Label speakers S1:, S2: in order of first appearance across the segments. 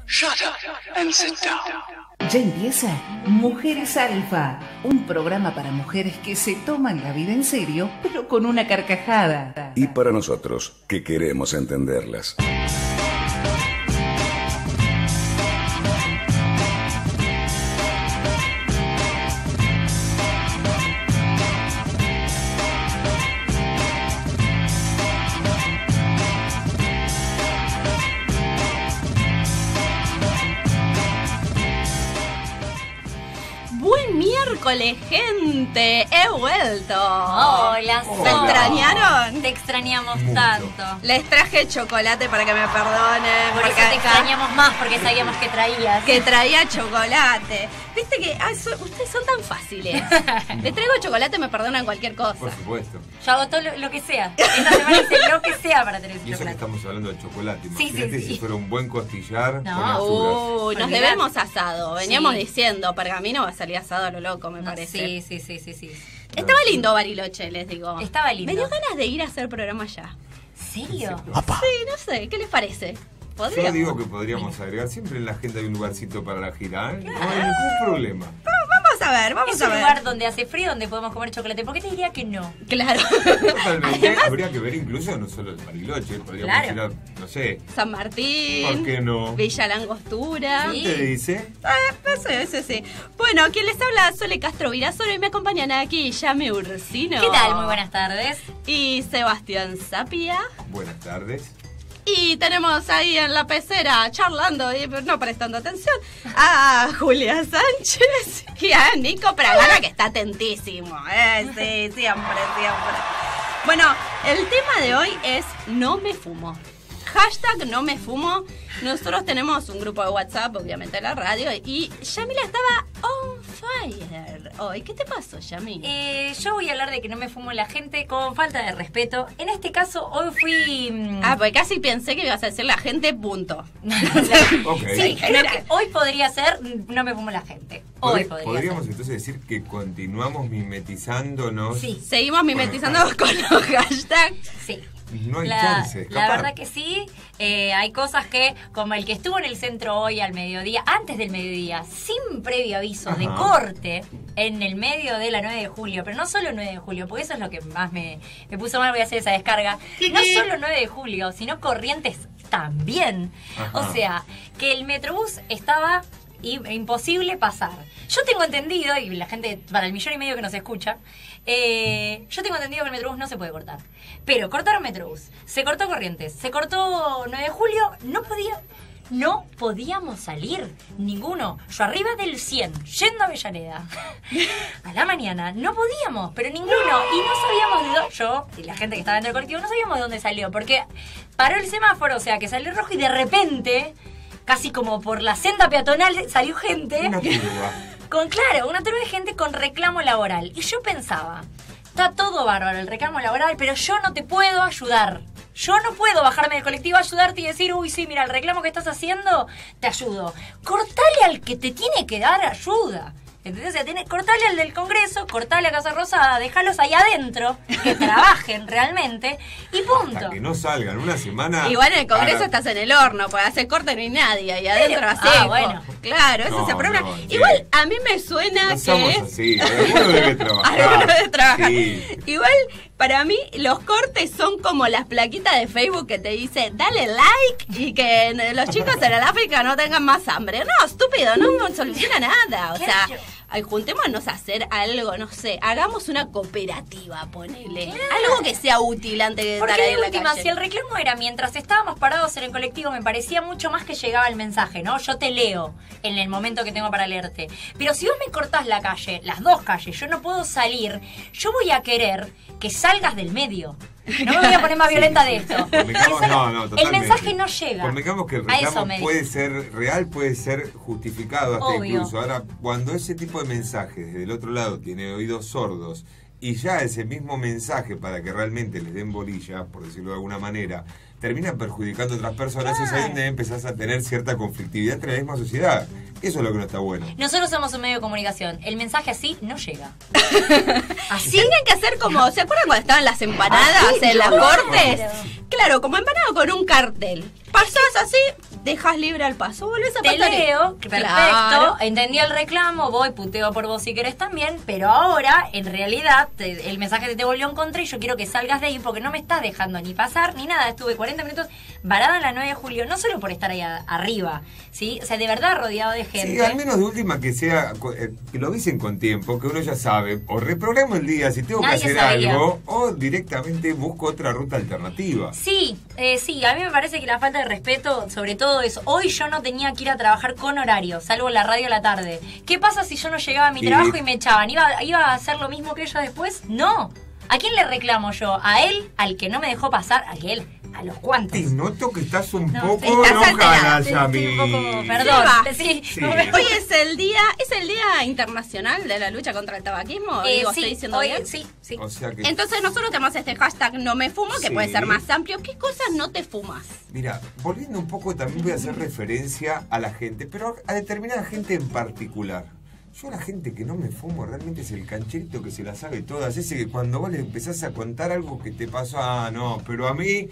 S1: Shut up and sit down.
S2: Ya empieza Mujeres Alfa, un programa para mujeres que se toman la vida en serio, pero con una carcajada.
S3: Y para nosotros, que queremos entenderlas.
S4: Miércoles, gente, he vuelto.
S5: Hola,
S4: ¿Me extrañaron?
S5: Te extrañamos tanto.
S4: Les traje chocolate para que me perdonen.
S5: Por eso te extrañamos más, porque sabíamos que traías.
S4: Que traía chocolate. Viste que ustedes son tan fáciles. Les traigo chocolate, me perdonan cualquier cosa.
S6: Por supuesto.
S5: Yo hago todo lo que sea. Esta semana hice lo que sea para tener ese
S6: Y eso que
S5: chocolate.
S6: estamos hablando de chocolate.
S5: Sí,
S6: Imagínate
S5: sí.
S6: si fuera un buen costillar
S5: No.
S6: con azuras.
S4: Nos
S5: Olvidate.
S4: debemos asado. Veníamos
S5: Sí.
S4: diciendo, Pergamino va a salir asado a lo loco, me
S5: No,
S4: parece.
S5: sí.
S4: Estaba lindo Bariloche, les digo.
S5: Estaba lindo.
S4: Me dio ganas de ir a hacer programa allá.
S5: ¿Serio?
S4: Sí, no sé, ¿qué les parece?
S6: Yo
S4: ¿Podríamos?
S6: digo que podríamos agregar, siempre en la agenda hay un lugarcito para la gira, ¿eh? No hay ningún problema.
S4: Vamos a ver, vamos
S5: Es
S4: a
S5: un
S4: ver.
S5: lugar donde hace frío, donde podemos comer chocolate. ¿Por qué te diría que no?
S4: Claro.
S6: Totalmente. Habría que ver incluso no solo el Bariloche, podríamos
S5: Claro.
S6: ir a, no sé,
S4: San Martín.
S6: ¿por qué no?
S4: Villa Langostura.
S5: Sí.
S6: ¿Qué te dice?
S4: Sí. Bueno, quien les habla, Sole Castro Virasoro, y me acompañan aquí Yami Ursino.
S5: ¿Qué tal? Muy buenas tardes.
S4: Y Sebastián Zapia.
S6: Buenas tardes.
S4: Y tenemos ahí en la pecera, charlando y no prestando atención, a Julia Sánchez y a Nico Pragana, que está atentísimo. Sí, siempre. Bueno, el tema de hoy es no me fumo. Hashtag no me fumo. Nosotros tenemos un grupo de WhatsApp, obviamente en la radio, y Yamila estaba on fire hoy. ¿Qué te pasó, Yami?
S5: Yo voy a hablar de que no me fumo la gente con falta de respeto. En este caso, hoy fui...
S4: Pues casi pensé que ibas a decir la gente, punto.
S6: Ok.
S5: Sí, creo que hoy podría ser no me fumo la gente. Hoy podría
S6: Podríamos
S5: ser.
S6: entonces decir que continuamos mimetizándonos.
S5: Sí.
S4: Seguimos mimetizando con los hashtags.
S5: Sí.
S6: No hay chance de
S5: La
S6: escapar.
S5: verdad que sí, hay cosas que, como el que estuvo en el centro hoy al mediodía, antes del mediodía, sin previo aviso de
S6: Ajá.
S5: corte, en el medio de la 9 de julio, pero no solo 9 de julio, porque eso es lo que más me puso mal, voy a hacer esa descarga, no solo 9 de julio, sino Corrientes también.
S6: Ajá.
S5: O sea, que el Metrobús estaba imposible pasar. Yo tengo entendido, y la gente, para el 1,5 millones que nos escucha, yo tengo entendido que el Metrobús no se puede cortar. Pero cortaron Metrobús, se cortó Corrientes, se cortó 9 de julio, no podíamos salir, ninguno. Yo arriba del 100, yendo a Avellaneda, a la mañana, no podíamos, pero ninguno. Y no sabíamos de dónde, yo y la gente que estaba dentro del colectivo, no sabíamos de dónde salió, porque paró el semáforo, o sea, que salió rojo y de repente, casi como por la senda peatonal, salió gente.
S6: Una curva.
S5: Una turba de gente con reclamo laboral. Y yo pensaba, está todo bárbaro el reclamo laboral, pero yo no te puedo ayudar. Yo no puedo bajarme del colectivo a ayudarte y decir, uy, sí, mira, el reclamo que estás haciendo, te ayudo. Cortale al que te tiene que dar ayuda. ¿Entendés? O sea, cortale al del Congreso, cortale a Casa Rosada, déjalos ahí adentro, que trabajen realmente, y punto.
S6: Hasta que no salgan una semana.
S4: Igual en el Congreso
S6: hagan-
S4: estás en el horno, pues hace corte no hay nadie, ahí adentro así.
S5: bueno.
S4: Claro, ese
S6: No,
S4: es el problema.
S6: no,
S4: Igual
S6: sí.
S4: a mí me suena
S6: No somos
S4: que...
S6: así, alguno debe trabajar.
S4: Alguno debe trabajar.
S6: Sí.
S4: Igual, para mí, los cortes son como las plaquitas de Facebook que te dice, dale like y que los chicos en el África no tengan más hambre. No, estúpido, no soluciona nada. O sea, ay, juntémonos a hacer algo, no sé, hagamos una cooperativa, ponele.
S5: Claro.
S4: Algo que sea útil antes de estar
S5: Porque
S4: ahí
S5: de
S4: en la
S5: última,
S4: calle.
S5: si el reclamo era mientras estábamos parados en el colectivo, me parecía mucho más que llegaba el mensaje, ¿no? Yo te leo en el momento que tengo para leerte. Pero si vos me cortás la calle, las dos calles, yo no puedo salir, yo voy a querer que salgas del medio. No me voy a poner más violenta de esto.
S6: Convengamos- no,
S5: el
S6: totalmente.
S5: mensaje no llega.
S6: Convengamos que el
S5: A eso
S6: reclamo
S5: me
S6: puede ser real, puede ser justificado hasta
S5: Obvio.
S6: incluso. Ahora, cuando ese tipo de mensajes del otro lado tiene oídos sordos y ya ese mismo mensaje para que realmente les den bolilla, por decirlo de alguna manera, termina perjudicando a otras personas, es ahí donde empezás a tener cierta conflictividad entre la misma sociedad. Eso es lo que no está bueno.
S5: Nosotros somos un medio de comunicación. El mensaje así no llega. Así.
S4: Tienen que hacer como, ¿se acuerdan cuando estaban las empanadas en las cortes? Claro, como empanado con un cartel. pasás así, dejas libre al paso, volvés a
S5: Te
S4: pasar.
S5: leo, perfecto,
S4: Claro.
S5: entendí el reclamo, voy, puteo por vos si querés también, pero ahora, en realidad, el mensaje se te volvió en contra y yo quiero que salgas de ahí porque no me estás dejando ni pasar ni nada. Estuve 40 minutos varada en la 9 de julio, no solo por estar ahí arriba, ¿sí? O sea, de verdad rodeado de gente.
S6: Sí, al menos de última que sea, que lo avisen con tiempo, que uno ya sabe, o reprogramo el día si tengo
S5: Nadie
S6: que hacer
S5: sabía.
S6: algo, o directamente busco otra ruta alternativa.
S5: Sí, sí, a mí me parece que la falta de respeto, sobre todo es, hoy yo no tenía que ir a trabajar con horario, salvo la radio a la tarde. ¿Qué pasa si yo no llegaba a mi trabajo y me echaban? ¿Iba a hacer lo mismo que ellos después? No. ¿A quién le reclamo yo? ¿A él? ¿Al que no me dejó pasar? ¿A él? ¿A los cuantos?
S6: Te noto que estás un
S5: No,
S6: poco
S5: estás
S6: enojada,
S5: alterada,
S6: Yami.
S5: estoy un poco, perdón. Sí.
S6: Sí.
S4: Hoy es el día internacional de la lucha contra el tabaquismo. Digo,
S5: Sí,
S4: ¿estoy diciendo
S5: hoy,
S4: bien?
S5: sí.
S6: O sea que,
S4: Entonces nosotros tenemos este hashtag no me fumo, que
S6: Sí.
S4: puede ser más amplio. ¿Qué cosas no te fumas?
S6: mira, volviendo un poco, también voy a hacer referencia a la gente, pero a determinada gente en particular. Yo a la gente que no me fumo realmente es el cancherito que se la sabe todas. Ese que cuando vos le empezás a contar algo que te pasó, no, pero a mí,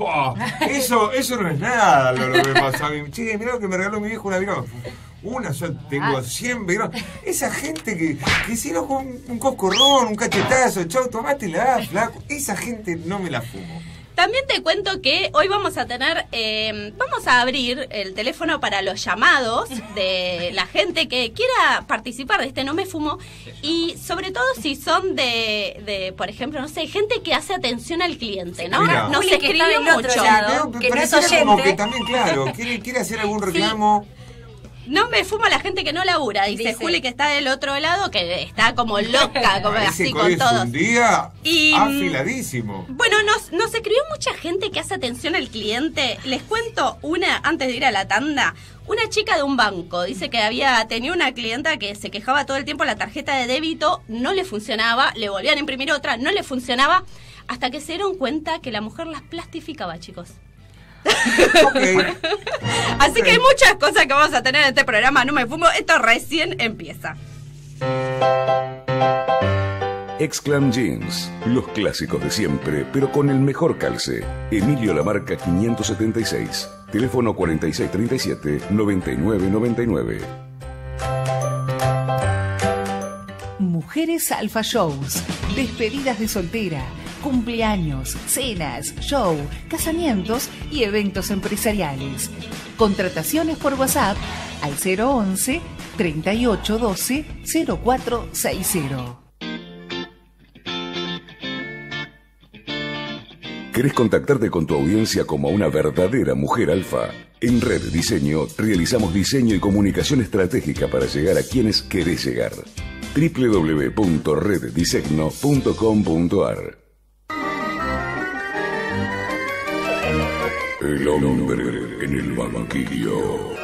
S6: eso no es nada lo que me pasó a mí. Che, mirá lo que me regaló mi viejo una viroma. Yo tengo 100 viromas. Esa gente que hicieron con un coscorrón, un cachetazo, chau, tomátela, flaco. Esa gente no me la fumo.
S4: También te cuento que hoy vamos a tener, vamos a abrir el teléfono para los llamados de la gente que quiera participar de este No Me Fumo, y sobre todo si son de por ejemplo, no sé, gente que hace atención al cliente, ¿no?
S6: Mira.
S4: Nos
S5: Juli, que está
S4: escribió
S5: del otro
S4: mucho.
S5: lado.
S6: Pero
S5: que no es
S6: pareciera como
S5: oyente.
S6: que también, claro, quiere hacer algún reclamo.
S4: No me fumo a la gente que no labura, dice Juli, que está del otro lado, que está como loca, como
S6: Parece
S4: así
S6: que
S4: con
S6: hoy es
S4: todos.
S6: un día
S4: Y,
S6: afiladísimo.
S4: Bueno, nos escribió mucha gente que hace atención al cliente. Les cuento una, antes de ir a la tanda. Una chica de un banco dice que tenía una clienta que se quejaba todo el tiempo, la tarjeta de débito no le funcionaba, le volvían a imprimir otra, no le funcionaba, hasta que se dieron cuenta que la mujer las plastificaba, chicos.
S6: Ok.
S4: Así que hay muchas cosas que vamos a tener en este programa. No me fumo, esto recién empieza.
S3: Exclam Jeans, los clásicos de siempre, pero con el mejor calce. Emilio Lamarca 576, teléfono 4637-9999.
S2: Mujeres Alfa Shows, despedidas de soltera, cumpleaños, cenas, show, casamientos y eventos empresariales. Contrataciones por WhatsApp al 011 3812 0460.
S3: ¿Querés contactarte con tu audiencia como una verdadera mujer alfa? En Red Diseño realizamos diseño y comunicación estratégica para llegar a quienes querés llegar. www.reddisegno.com.ar. El hombre en el banquillo.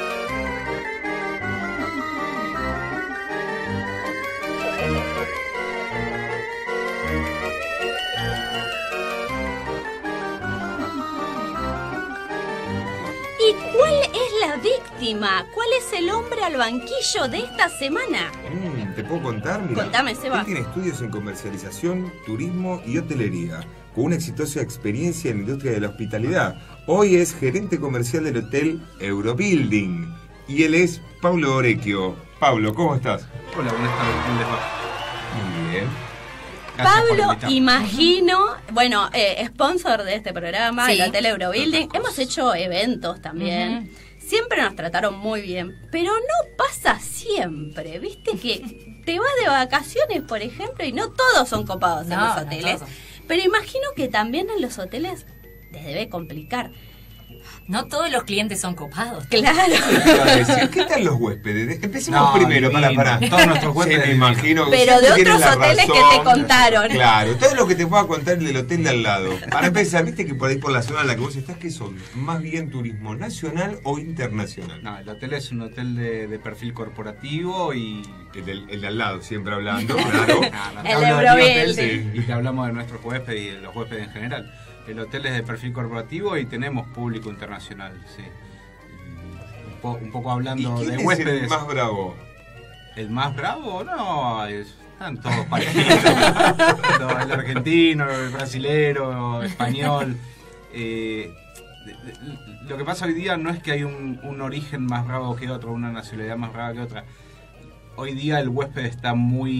S4: ¿Y cuál es la víctima? ¿Cuál es el hombre al banquillo de esta semana?
S6: ¿Te puedo contar? Mira,
S4: Contame, Seba.
S6: Él tiene estudios en comercialización, turismo y hotelería, con una exitosa experiencia en la industria de la hospitalidad. Hoy es gerente comercial del hotel Eurobuilding. Y él es Pablo Orecchio. Pablo, ¿cómo estás?
S7: Hola, buenas tardes, ¿cómo les va?
S6: Muy bien.
S7: Gracias por
S4: Pablo,
S7: invitarme.
S4: imagino, bueno, sponsor de este programa,
S5: Sí.
S4: el Hotel Eurobuilding.
S6: Otras
S4: Hemos hecho eventos también. Siempre nos trataron muy bien, pero no pasa siempre, ¿viste? Que te vas de vacaciones, por ejemplo, y no todos son copados en
S5: No,
S4: los
S5: no
S4: hoteles.
S5: todos.
S4: Pero imagino que también en los hoteles les debe complicar.
S5: No todos los clientes son copados.
S4: Claro.
S6: Te iba a decir, ¿qué tal los huéspedes? Empecemos
S7: No,
S6: primero,
S7: divino.
S6: para.
S7: Todos nuestros huéspedes
S6: Sí, me
S7: divinos.
S6: imagino.
S4: Pero
S6: siempre
S4: de
S6: tienen
S4: otros
S6: la
S4: hoteles que
S6: razón.
S4: te contaron.
S6: Claro, todo lo que te pueda contar del hotel de al lado. Para empezar, viste que por ahí por la zona en la que vos estás, que son más bien turismo nacional o internacional.
S7: No, el hotel es un hotel de perfil corporativo y...
S6: El de al lado, siempre hablando, claro.
S7: No, te
S4: El
S7: hablo de mi
S4: Eurobuilding.
S7: hotel, y te hablamos de nuestros huéspedes y de los huéspedes en general. El hotel es de perfil corporativo y tenemos público internacional, sí. Y un poco
S6: ¿Y
S7: hablando
S6: quién
S7: de
S6: es
S7: huéspedes.
S6: el más bravo?
S7: ¿El más bravo? No, están todos parejitos. El argentino, el brasilero, el español. lo que pasa hoy día no es que hay un origen más bravo que otro, una nacionalidad más brava que otra. Hoy día el huésped está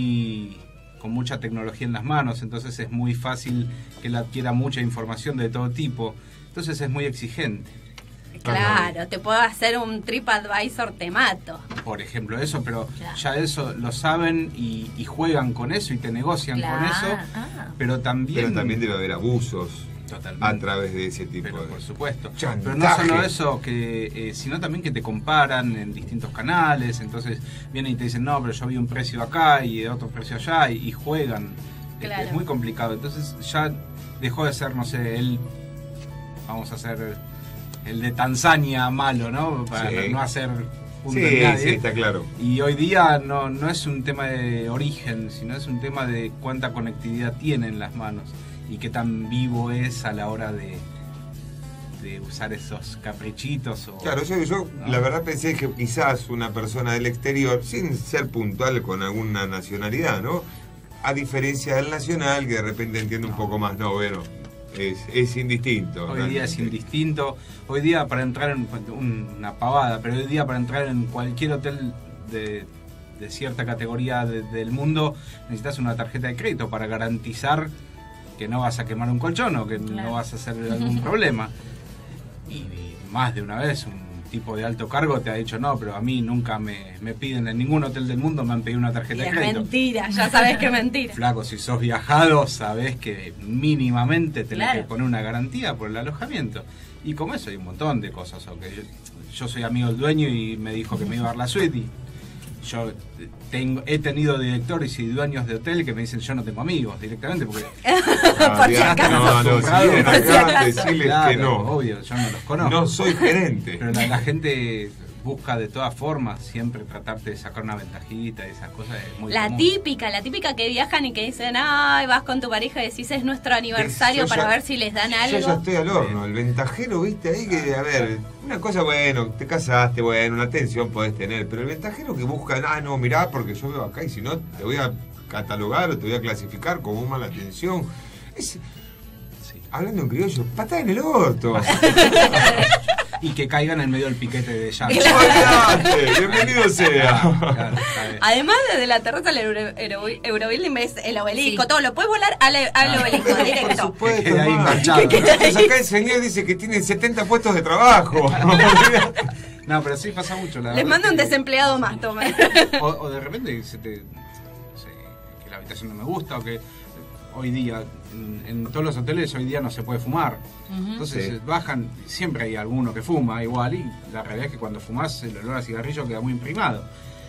S7: con mucha tecnología en las manos, entonces es muy fácil que él adquiera mucha información de todo tipo, entonces es muy exigente.
S4: Claro, te puedo hacer un TripAdvisor, te mato.
S7: Por ejemplo, eso, pero
S5: Claro.
S7: ya eso lo saben y juegan con eso y te negocian con eso, pero también
S6: debe haber abusos
S7: totalmente.
S6: a través de ese tipo
S7: Pero
S6: de...
S7: por supuesto.
S6: Chantaje.
S7: Pero no solo eso, sino también que te comparan en distintos canales, entonces vienen y te dicen, no, pero yo vi un precio acá y otro precio allá, y juegan.
S4: Claro.
S7: Es muy complicado. Entonces ya dejó de ser, no sé, vamos a hacer el de Tanzania malo, ¿no? Para
S6: Sí.
S7: no hacer punto
S6: Sí,
S7: en nadie.
S6: sí, está claro.
S7: Y hoy día no es un tema de origen, sino es un tema de cuánta conectividad tiene en las manos y qué tan vivo es a la hora de usar esos caprichitos.
S6: Claro, yo
S7: ¿no?
S6: la verdad pensé que quizás una persona del exterior, sin ser puntual con alguna nacionalidad, ¿no? A diferencia del nacional, que de repente entiende un poco más, no, bueno, es indistinto.
S7: Hoy día es
S6: realmente.
S7: indistinto. Hoy día para entrar en una pavada, pero hoy día para entrar en cualquier hotel de cierta categoría del mundo necesitas una tarjeta de crédito para garantizar que no vas a quemar un colchón o que no vas a hacer algún problema. Y más de una vez un tipo de alto cargo te ha dicho, no, pero a mí nunca me piden, en ningún hotel del mundo me han pedido una
S4: Y
S7: tarjeta de
S4: es
S7: crédito.
S4: mentira, ya sabes que es mentira.
S7: Flaco, si sos viajado, sabés que mínimamente tenés
S5: Claro.
S7: que poner una garantía por el alojamiento. Y como eso hay un montón de cosas. O que yo soy amigo del dueño y me dijo que me iba a dar la suite. Y yo he tenido directores y dueños de hotel que me dicen yo no tengo amigos directamente porque
S4: Por si acaso.
S6: No, si vienen
S4: Por si
S6: acá,
S4: acaso.
S6: decirles
S7: claro,
S6: que no.
S7: obvio, yo no los conozco.
S6: No soy gerente.
S7: Pero la gente busca de todas formas siempre tratarte de sacar una ventajita y esas cosas es muy
S4: La
S7: común.
S4: típica que viajan y que dicen, ay, vas con tu pareja y decís, es nuestro aniversario
S6: Yo
S4: para
S6: ya-
S4: ver si les dan algo.
S6: Yo ya estoy al horno. El ventajero, viste, ahí que, a ver, una cosa, bueno, te casaste, bueno, una atención podés tener, pero el ventajero que busca, no, mirá, porque yo veo acá y si no, te voy a catalogar o te voy a clasificar como mala atención.
S7: Sí.
S6: Hablando en criollo, patada en el orto.
S7: Y que caigan en medio del piquete de llave.
S6: Olvídate, bienvenido sea.
S7: Claro, está bien.
S4: Además, desde la terraza del Eurobuilding ves el obelisco, todo, lo puedes volar al obelisco
S6: Por
S4: directo.
S6: supuesto,
S7: Que quede ahí
S6: man.
S7: enganchado.
S6: Entonces acá el señor dice que tiene 70 puestos de trabajo.
S7: No, pero sí pasa mucho. La
S4: Les
S7: verdad
S4: manda un
S7: que-
S4: desempleado más, toma.
S7: O de repente no sé, que la habitación no me gusta o que hoy día en todos los hoteles hoy día no se puede fumar. Entonces
S6: Sí.
S7: bajan, siempre hay alguno que fuma igual y la realidad es que cuando fumas el olor a cigarrillo queda muy imprimado.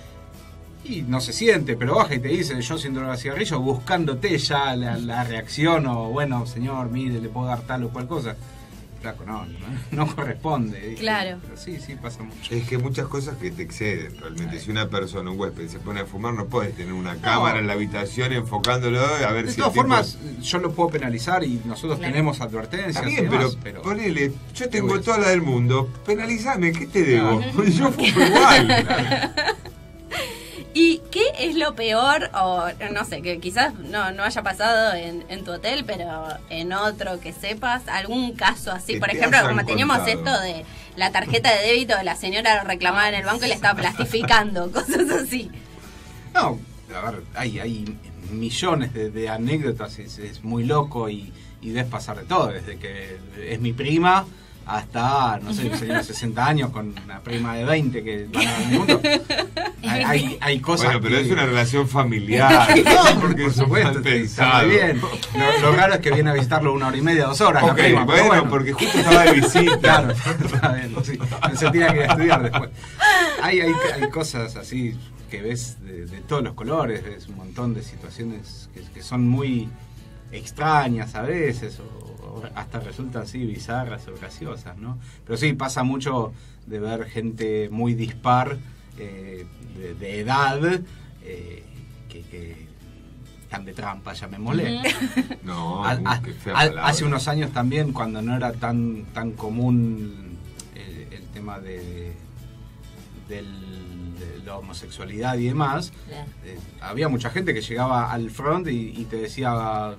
S7: Y no se siente, pero baja y te dice, yo siento olor a cigarrillo, buscándote ya la reacción o bueno, señor, mire, le puedo dar tal o cual cosa. Flaco, no corresponde. ¿viste?
S4: Claro.
S7: Pero sí, pasa mucho.
S6: Es que muchas cosas que te exceden realmente. Si una persona, un huésped, se pone a fumar, no puedes tener una cámara en la habitación enfocándolo a ver
S7: De
S6: si
S7: todas
S6: el tipo-
S7: formas, yo lo puedo penalizar y nosotros
S5: Claro.
S7: tenemos advertencias
S6: Está
S7: y
S6: bien,
S7: demás,
S6: pero ponele, yo tengo
S7: voy a
S6: toda la del mundo, penalizame, ¿qué te debo? Yo fumo igual.
S4: ¿Y qué es lo peor, o no sé, que quizás no haya pasado en tu hotel, pero en otro que sepas, algún caso así?
S6: Que
S4: Por
S6: te
S4: ejemplo,
S6: hayan
S4: como teníamos
S6: contado.
S4: esto de la tarjeta de débito de la señora reclamada en el banco y la estaba plastificando, cosas así.
S7: No, a ver, hay millones de anécdotas, es muy loco y ves pasar de todo, desde que es mi prima hasta, no sé, un señor de 60 años con una prima de 20 que van a el mundo. Hay cosas
S6: Bueno, pero
S7: que-
S6: es una relación familiar.
S7: No,
S6: porque
S7: por
S6: son
S7: supuesto,
S6: mal
S7: está
S6: pensados.
S7: muy bien. Lo raro es que viene a visitarlo 1 hora y media, 2 horas.
S6: Ok,
S7: la prima, pero
S6: bueno, porque justo estaba de visita.
S7: Claro, está bien, sí. Se tiene que ir a estudiar después. Hay cosas así que ves de todos los colores, ves un montón de situaciones que son muy extrañas a veces, o hasta resultan así bizarras o graciosas, ¿no? Pero sí, pasa mucho de ver gente muy dispar, de edad, que están de trampa, llamémosle.
S6: No, qué fea palabra.
S7: Hace unos años también, cuando no era tan común el tema de la homosexualidad y demás,
S5: Claro.
S7: había mucha gente que llegaba al front y te decía,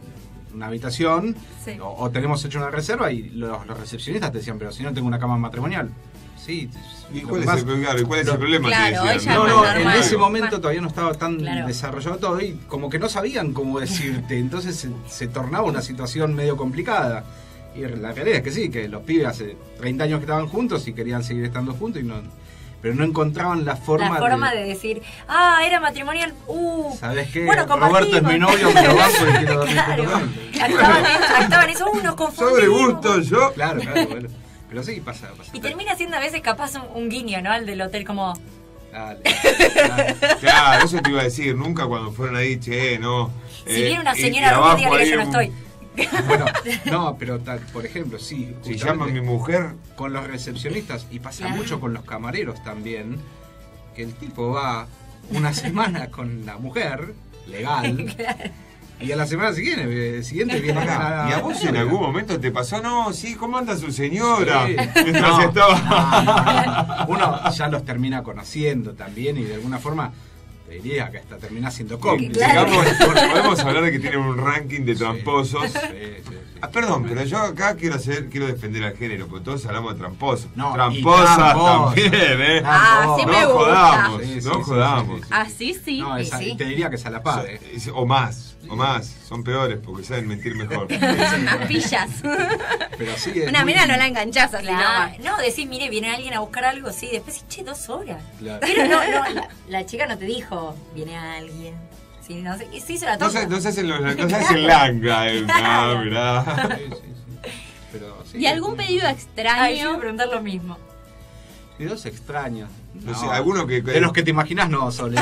S7: una habitación,
S5: Sí.
S7: o tenemos hecho una reserva, y los recepcionistas te decían, pero si no tengo una cama matrimonial. Sí.
S6: ¿Y
S7: lo
S6: cuál
S7: que
S6: es
S7: pasa-
S6: el problema?
S4: Claro,
S6: Te decían,
S4: ella
S7: No,
S4: es
S7: no,
S4: más
S7: en
S4: normal.
S7: ese momento todavía no estaba tan
S5: Claro.
S7: desarrollado todo y como que no sabían cómo decirte, entonces se tornaba una situación medio complicada. Y la realidad es que sí, que los pibes hace 30 años que estaban juntos y querían seguir estando juntos, pero no encontraban la forma,
S5: La forma de decir, era matrimonial,
S7: ¿sabes qué?
S5: bueno,
S7: Roberto es mi novio, me lo banco y quiero dormir
S5: Claro.
S7: junto con él.
S5: Actaban eso, nos confundimos.
S6: Sobre gusto, yo.
S7: Claro, bueno. Pero sí, pasa.
S5: Y termina siendo a veces capaz un guiño, ¿no? Al del hotel, como,
S7: Dale.
S6: Claro, eso te iba a decir. Nunca cuando fueron ahí, che, no.
S5: si viene una
S6: y
S5: señora
S6: abajo
S5: rubia, dígale
S6: hay
S5: que yo no
S6: un-
S5: estoy.
S7: Bueno, no, pero por ejemplo, sí.
S6: Si
S7: justamente
S6: llama a mi mujer,
S7: con los recepcionistas, y pasa
S5: Claro.
S7: mucho con los camareros también, que el tipo va una semana con la mujer, legal, y a la semana siguiente viene
S6: pará, ¿y a vos en algún momento te pasó? No, sí, ¿cómo anda su señora?
S7: Sí.
S6: Mientras
S7: No,
S6: estaba.
S7: no. Uno ya los termina conociendo también y de alguna forma te diría que hasta termina siendo cómplice.
S5: Claro.
S6: Digamos, podemos hablar de que tienen un ranking de tramposos.
S7: Sí.
S6: Perdón, pero yo acá quiero defender al género, porque todos hablamos de tramposos.
S7: No,
S6: Tramposas
S7: y tramposos.
S6: también, ¿eh?
S4: Sí me
S6: No
S4: gusta.
S6: jodamos,
S7: Sí,
S6: no
S7: sí,
S6: jodamos.
S7: sí.
S4: Así sí.
S7: No, esa-
S5: sí.
S7: te diría que es a la par,
S6: O más, son peores porque saben mentir mejor.
S4: Pillas.
S7: Pero sí es
S4: Una
S7: muy-
S4: mina no la enganchás así
S5: Claro.
S4: nomás.
S5: No, decís, mire, viene alguien a buscar algo, sí, después sí, che, 2 horas.
S7: Claro.
S5: Pero no, la chica no te dijo, viene alguien. Sí, no sé, y se hizo la tonta.
S6: No se hacen langa,
S5: Claro.
S6: mirá.
S7: Sí. Pero, sí,
S4: ¿Y algún pedido
S5: Ay, yo iba
S4: extraño?
S5: a preguntar lo mismo.
S7: Pedidos extraños.
S6: No sé, alguno que-
S7: De los que te imaginas, no, Sole.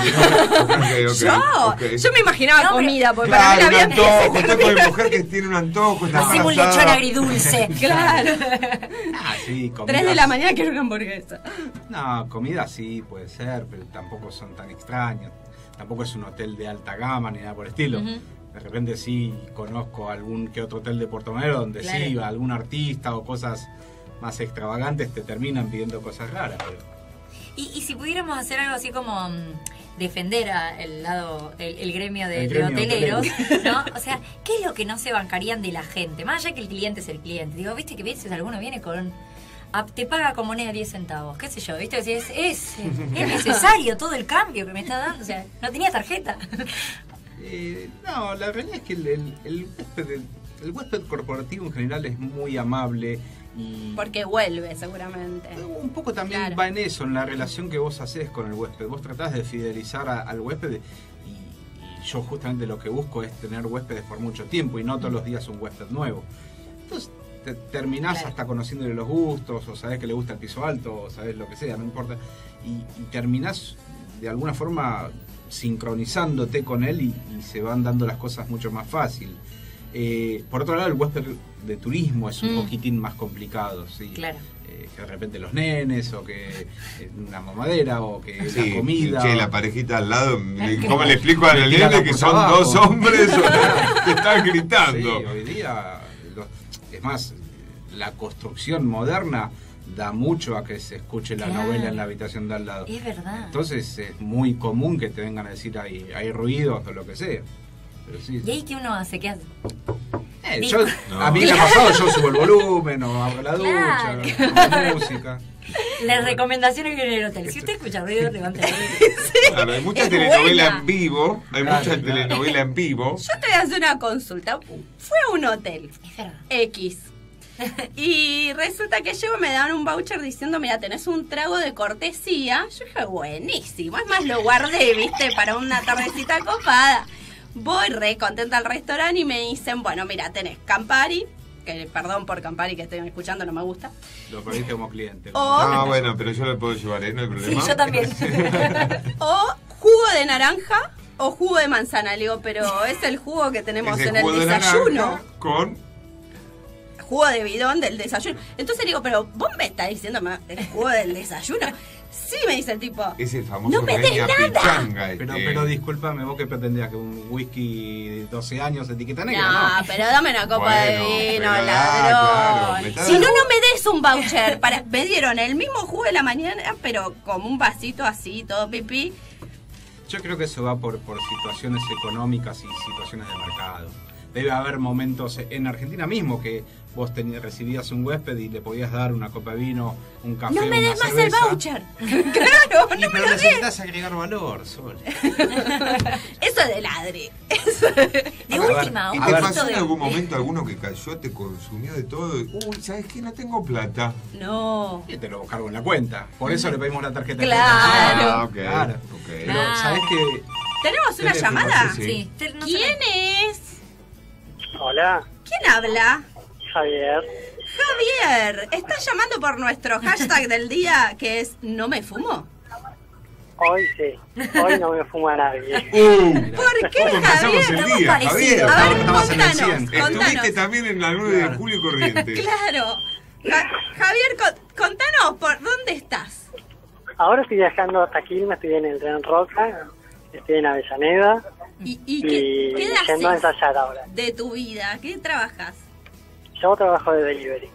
S4: Yo me imaginaba
S5: No, pero-
S4: comida, porque para mí
S6: Claro,
S4: la
S6: un
S4: vida
S6: antojo, estoy con mi mujer que tiene un antojo, está
S5: Hacemos un
S6: embarazada.
S5: lechón agridulce.
S4: Claro.
S7: Sí,
S4: 3 de la mañana quiero una hamburguesa.
S7: No, comida sí puede ser, pero tampoco son tan extraños. Tampoco es un hotel de alta gama ni nada por el estilo.
S5: Ujú.
S7: De repente sí conozco algún que otro hotel de Puerto Madero donde
S5: Claro.
S7: sí, algún artista o cosas más extravagantes te terminan pidiendo cosas raras. Pero
S5: Y si pudiéramos hacer algo así como defender el lado, el gremio de,
S7: El
S5: de
S7: gremio
S5: hoteleros,
S7: hotelero.
S5: ¿no? O sea, ¿qué es lo que no se bancarían de la gente? Más allá que el cliente es el cliente. Digo, viste que a veces alguno viene con... te paga con moneda 10 centavos, qué sé yo, ¿viste? Es necesario todo el cambio que me está dando, o sea, no tenía tarjeta.
S7: no, la realidad es que el huésped corporativo en general es muy amable y
S4: Porque vuelve, seguramente.
S7: un poco también
S4: Claro.
S7: va en eso, en la relación que vos haces con el huésped. Vos tratás de fidelizar al huésped y yo justamente lo que busco es tener huéspedes por mucho tiempo y no todos los días un huésped nuevo. Entonces te terminás
S5: Claro.
S7: hasta conociéndole los gustos, o sabés que le gusta el piso alto, o sabés lo que sea, no importa. Y terminás de alguna forma sincronizándote con él y se van dando las cosas mucho más fácil. Por otro lado, el huésped de turismo es un poquitín más complicado, sí.
S5: Claro.
S7: Que de repente los nenes, o que una mamadera, o que
S6: Sí,
S7: la comida.
S6: che, la parejita al lado, ¿cómo le explico al
S7: Le tira
S6: nene
S7: la
S6: que
S7: puerta
S6: son
S7: abajo.
S6: 2 hombres que están
S7: Sí,
S6: gritando?
S7: hoy día, es más, la construcción moderna da mucho a que se escuche la
S5: Claro.
S7: novela en la habitación de al lado.
S5: Es verdad.
S7: Entonces es muy común que te vengan a decir hay ruidos o lo que sea. Pero sí.
S5: ¿Y ahí qué uno hace? ¿Qué hace?
S7: Yo, a mí me ha pasado, yo subo el volumen o abro la
S5: Claro.
S7: ducha, pongo música.
S5: Las recomendaciones que viene del hotel. Si usted escucha ruido, levante el ruido.
S6: Claro, hay mucha
S4: Es
S6: telenovela
S4: buena.
S6: en vivo, hay
S7: Claro,
S6: mucha
S7: claro.
S6: telenovela en vivo.
S4: Yo te voy a hacer una consulta. Fue a un hotel
S5: Es verdad.
S4: X. Y resulta que llego y me dan un voucher diciendo, mira, tenés un trago de cortesía. Yo dije, buenísimo. Es más, lo guardé, viste, para una tardecita copada. Voy re contenta al restaurante y me dicen, bueno, mira, tenés Campari, que perdón por Campari que estén escuchando, no me gusta.
S7: Lo perdiste como cliente.
S4: O-
S6: Ah, bueno, pero yo lo puedo llevar, ¿eh? No hay
S5: Sí,
S6: problema.
S5: yo también.
S4: O jugo de naranja o jugo de manzana. Le digo, pero es el jugo que tenemos
S6: Ese
S4: en el
S6: jugo de
S4: desayuno.
S6: naranja con...
S4: Jugo de bidón del desayuno. Entonces le digo, pero vos me estás diciendo el jugo del desayuno. Sí, me dice el tipo.
S6: Es el famoso
S4: No me des
S6: Reña
S4: nada.
S6: Pichanga.
S7: Pero discúlpame, vos que pretendías que un whisky de 12 años etiqueta negra,
S4: No,
S7: ¿no?
S4: pero dame una copa
S6: Bueno,
S4: de vino,
S6: pero
S4: ladrón.
S6: claro, me está
S4: Si no,
S6: dando-
S4: no me des un voucher. Me dieron el mismo jugo de la mañana, pero como un vasito así, todo pipí.
S7: Yo creo que eso va por situaciones económicas y situaciones de mercado. debe haber momentos en Argentina mismo que vos recibías un huésped y le podías dar una copa de vino, un café,
S5: No me
S7: una
S5: des más
S7: cerveza.
S5: el voucher.
S4: Claro, no me
S7: Pero
S4: lo des.
S7: necesitas agregar valor, Sol.
S4: Eso es de ladre.
S5: De última,
S6: ¿Y
S5: un
S6: te
S5: poquito
S6: pasó en
S5: de...
S6: algún momento alguno que cayó, te consumió de todo? Uy, ¿sabes qué? No tengo plata.
S4: No.
S7: Y te lo cargo en la cuenta. Por eso le pedimos la tarjeta.
S4: Claro.
S6: Ah, ok.
S7: Claro.
S6: Ok.
S7: Pero,
S5: Claro.
S7: ¿sabés qué?
S4: ¿Tenemos una
S6: Teléfono,
S4: llamada?
S6: sí.
S5: Sí. No sé.
S4: ¿Quién es?
S8: Hola,
S4: ¿Quién habla?
S8: Javier.
S4: Javier, ¿estás llamando por nuestro hashtag del día que es no me fumo?
S8: Hoy sí, hoy no me fuma nadie.
S4: ¿Por qué,
S6: ¿Cómo empezamos
S4: Javier?
S6: el
S5: Estamos
S6: día,
S5: parecidos.
S6: Javier?
S4: A ver,
S7: Estamos en el 100.
S4: contanos.
S6: Estuviste también en la 9 de julio corriente.
S4: Claro. Javier, contanos, ¿por dónde estás?
S8: Ahora estoy viajando hasta Quilmes, estoy en el tren Roca, estoy en Avellaneda
S4: ¿Y
S8: y
S4: qué
S8: yendo a
S4: haces
S8: ensayar ahora.
S4: de tu vida? ¿Qué trabajas?
S8: Yo trabajo de delivery.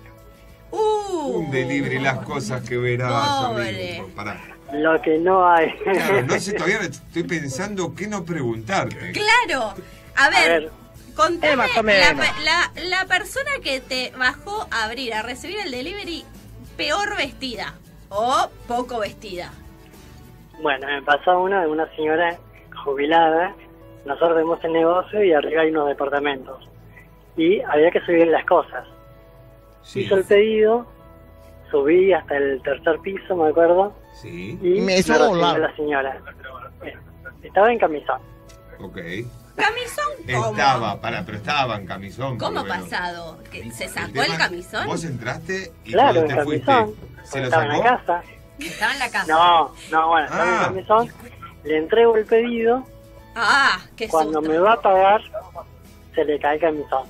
S6: Un delivery, las cosas que verás,
S4: Pobre.
S6: amigo. Pará.
S8: Lo que no hay.
S6: Claro, no sé, todavía estoy pensando qué no preguntarte.
S4: Claro. A ver, contame,
S8: más o menos.
S4: la persona que te bajó a abrir, a recibir el delivery, peor vestida o poco vestida.
S8: Bueno, me pasó una de una señora jubilada. Nosotros tenemos el negocio y arriba hay unos departamentos. Y había que subir las cosas.
S6: Sí.
S8: Hizo el pedido, subí hasta el tercer piso, me acuerdo,
S6: Sí,
S8: y me recibió la señora. Estaba en camisón.
S6: ok.
S4: ¿Camisón cómo?
S6: Pero estaba en camisón.
S4: ¿Cómo
S6: pero bueno.
S4: pasado? ¿Que se sacó
S6: tema
S4: el
S6: es,
S4: camisón?
S6: Vos entraste y
S8: Claro, en
S6: cuando te fuiste,
S8: camisón.
S6: ¿se lo
S8: Estaba en la
S6: sacó?
S8: casa.
S5: Estaba en la casa.
S8: No, bueno, estaba en
S6: Ah.
S8: camisón. Le entrego el pedido.
S4: Ah, qué
S8: Cuando
S4: susto.
S8: me va a pagar, se le cae el camisón.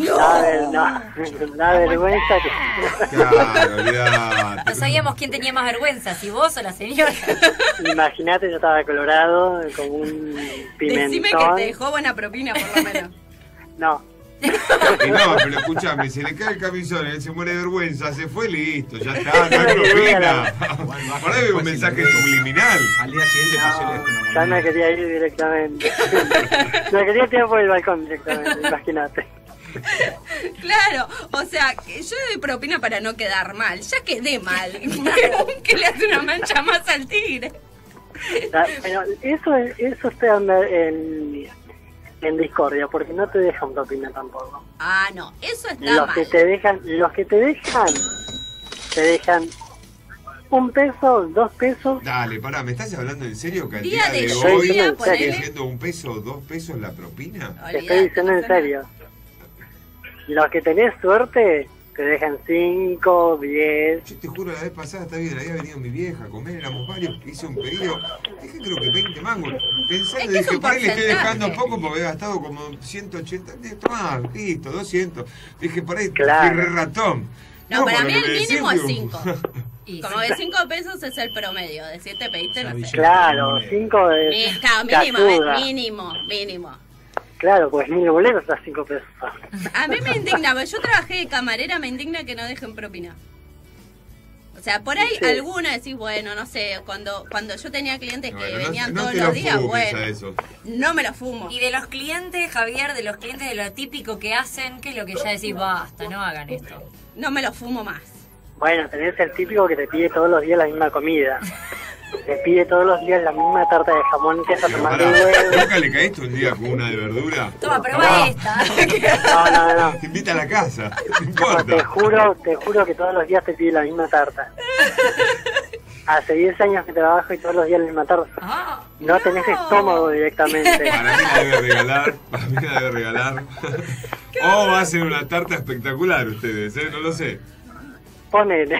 S8: Da vergüenza que...
S6: Claro, olvidate.
S5: No sabíamos quién tenía más vergüenza, si vos o la señora.
S8: Imagínate, yo estaba colorado, con un pimentón.
S4: Decime que te dejó buena propina, por lo menos.
S8: No,
S6: Y no, pero escúchame, se le cae el camisón, él se muere de vergüenza, se fue, listo, ya está, no hay propina. Por ahí hay un mensaje subliminal.
S7: Al día siguiente pasó el
S8: no, ya me quería ir directamente. Me quería tirar por el balcón directamente, imagínate.
S4: Claro, o sea, que yo doy propina para no quedar mal. Ya quedé mal. Que le hace una mancha más al tigre.
S8: Bueno, eso está en discordia, porque no te dejan propina tampoco.
S4: Ah, no, eso está
S8: Los
S4: mal.
S8: que te dejan $1, $2.
S6: Dale, pará, ¿me estás hablando en serio que al
S4: Día
S6: día
S4: de
S6: de
S8: lluvia,
S6: hoy sigue
S4: ponele.
S6: siendo $1 o $2 la propina?
S8: Te estoy diciendo en serio. Los que tenés suerte te dejan 5, 10.
S6: Yo te juro, la vez pasada, está bien, había venido mi vieja a comer, éramos varios, hice un pedido, dije creo que 20 mangos. Pensando,
S4: Es que es
S6: dije,
S4: un
S6: por ahí le estoy
S4: porcentaje.
S6: dejando poco porque había gastado como 180, tomá, listo, 200. Dije, por ahí,
S8: Claro.
S6: fui re ratón.
S4: No, para
S6: por
S4: mí
S6: lo
S4: el
S6: que me
S4: mínimo
S6: decís,
S4: es
S6: digo,
S4: 5.
S5: Y
S4: Como
S5: sí.
S4: que 5 pesos es el promedio. De 7 pediste, no sé.
S8: Claro, 5 es.
S4: Claro,
S8: te ayuda.
S4: mínimo.
S8: Claro, pues 1000 boletos a $5.
S4: A mí me indigna, porque yo trabajé de camarera, me indigna que no dejen propina. O sea, por ahí
S8: Sí.
S4: alguna decís, bueno, no sé, cuando yo tenía clientes que
S6: bueno,
S4: venían
S6: no
S4: todos
S6: te lo
S4: los días,
S6: fumes
S4: bueno,
S6: a eso.
S4: no me lo fumo.
S5: Y de los clientes, Javier, de los clientes de lo típico que hacen, ¿qué es lo que ya decís? Basta, no hagan esto.
S4: No me lo fumo más.
S8: Bueno, tenés el típico que te pide todos los días la misma comida. Te pide todos los días la misma tarta de jamón, queso, tomate y
S6: Pará,
S8: huevo.
S6: ¿nunca le caíste un día con una de verdura?
S5: Toma, prueba esta.
S8: No.
S6: Te invita a la casa, no
S8: No, te
S6: importa.
S8: juro que todos los días te pide la misma tarta. Hace 10 años que trabajo y todos los días la misma tarta.
S5: Ah,
S8: No tenés estómago directamente.
S6: Para mí la debe regalar. O va a ser una tarta espectacular ustedes, no lo sé.
S8: Ponele.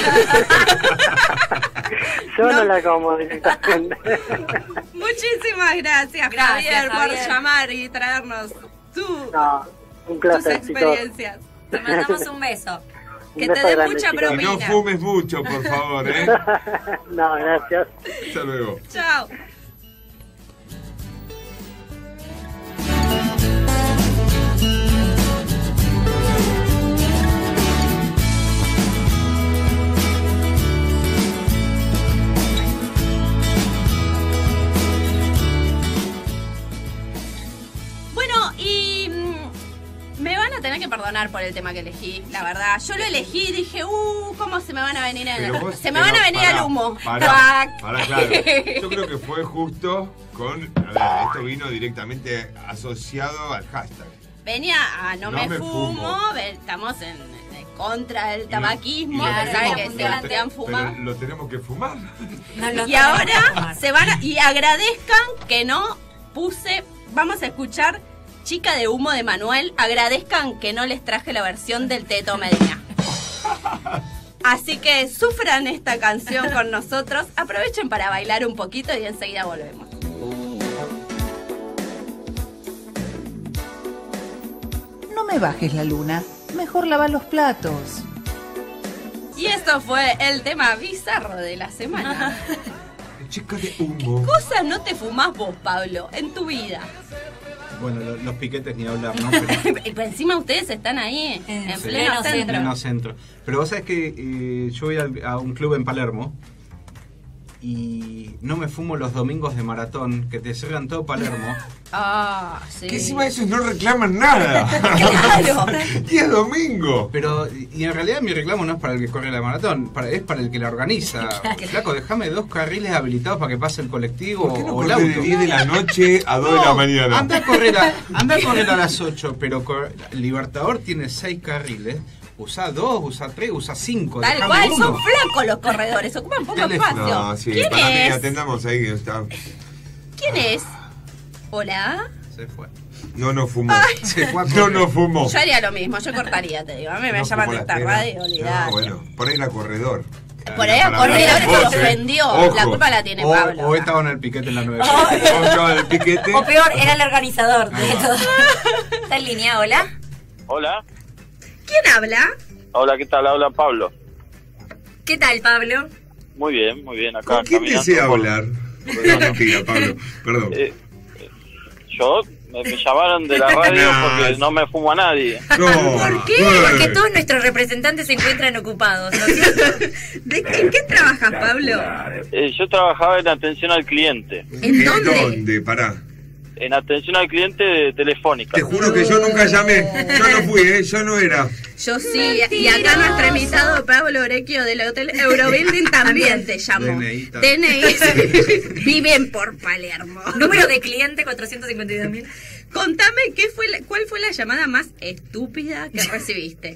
S8: Yo no la como directamente.
S4: Muchísimas gracias,
S5: Gracias,
S4: Javier, por
S5: Javier.
S4: llamar y traernos
S8: No, un
S4: tus
S8: placer, chicos.
S4: experiencias.
S5: te mandamos un beso.
S4: Que
S8: Un
S4: te
S8: beso
S4: dé
S8: grande,
S4: mucha
S8: chicos.
S6: Y
S4: propina.
S6: no fumes mucho, por favor,
S8: No, gracias.
S6: Hasta luego.
S4: Chao. Bueno, y perdonar por el tema que elegí, la verdad. Yo lo elegí y dije, ¿cómo se me van a venir al humo?
S6: Pará, claro. Yo creo que fue justo con... A ver, esto vino directamente asociado al hashtag.
S4: Venía a no me fumo. Estamos en contra del tabaquismo,
S5: Claro,
S4: saben
S5: no,
S4: que
S5: no,
S4: Sebastián fuma.
S6: Pero lo tenemos que fumar.
S4: Y ahora se van y agradezcan que no puse, vamos a escuchar Chica de Humo de Manuel, agradezcan que no les traje la versión del Teto Medina. Así que sufran esta canción con nosotros, aprovechen para bailar un poquito y enseguida volvemos.
S2: No me bajes la luna, mejor lava los platos.
S4: Y esto fue el tema bizarro de la semana.
S6: Chica de humo.
S4: Cosas no te fumás vos, Pablo, en tu vida.
S7: Bueno, los piquetes ni hablar, ¿no?
S4: Pero encima ustedes están ahí, en pleno centro.
S7: Pleno centro. Pero vos sabés que yo voy a un club en Palermo y no me fumo los domingos de maratón, que te cierran todo Palermo.
S4: Ah, sí.
S6: Que encima de esos no reclaman nada.
S4: Claro.
S6: Y es domingo.
S7: Pero, y en realidad mi reclamo no es para el que corre la maratón, es para el que la organiza. Flaco, déjame 2 carriles habilitados para que pase el colectivo
S6: ¿Por qué no
S7: o el
S6: cortés
S7: auto.
S6: de 10 de la noche a 2 de la mañana?
S7: Anda a correr a las 8, pero Libertador tiene 6 carriles. Usa 2, usa 3, usa 5.
S4: Tal cual, son flacos los corredores, ocupan poco espacio.
S6: No, sí,
S4: ¿Quién
S6: para mí
S4: es?
S6: atendamos ahí que está.
S4: ¿Quién es? ¿Hola?
S7: Se fue.
S6: No fumó.
S7: Se fue a
S6: No
S7: correr.
S6: fumó.
S4: Yo haría lo mismo, yo cortaría, te digo. A mí me
S6: No
S4: llaman
S6: fumó
S4: de
S6: la
S4: esta
S6: pena.
S4: radio, olvidate.
S6: No, bueno, por ahí era corredor.
S4: Por ahí a
S6: Para
S4: corredor
S6: hablar
S4: se
S6: con
S4: lo
S6: vos,
S4: ofendió.
S6: Ojo.
S4: La culpa la tiene Pablo.
S7: O estaba en el piquete en la 9.
S6: O estaba en el piquete.
S5: O peor, era el organizador de todo. ¿Está en línea? ¿Hola?
S9: Hola.
S4: ¿Quién habla?
S9: Hola, ¿qué tal? Habla Pablo.
S5: ¿Qué tal, Pablo?
S9: Muy bien, acá.
S6: ¿Con quién
S9: caminando
S6: desea
S9: por-
S6: hablar? No, mentira, Pablo. Perdón.
S9: Yo, me llamaron de la radio
S6: No.
S9: porque no me fumo a nadie.
S6: No.
S4: ¿Por qué?
S5: Porque todos nuestros representantes se encuentran ocupados, ¿no es cierto?
S4: ¿En qué trabajas, Pablo?
S9: Yo trabajaba en atención al cliente.
S4: ¿En dónde?
S6: ¿Dónde? Pará.
S9: En atención al cliente de Telefónica.
S6: Te juro que yo nunca llamé. Yo no fui, yo no era.
S4: Yo sí, y acá nuestro invitado Pablo Orequio del Hotel Eurobuilding también te llamó.
S7: DNI.
S4: DNI. Viven por Palermo.
S5: Número de cliente 452.000.
S4: Contame cuál fue la llamada más estúpida que recibiste.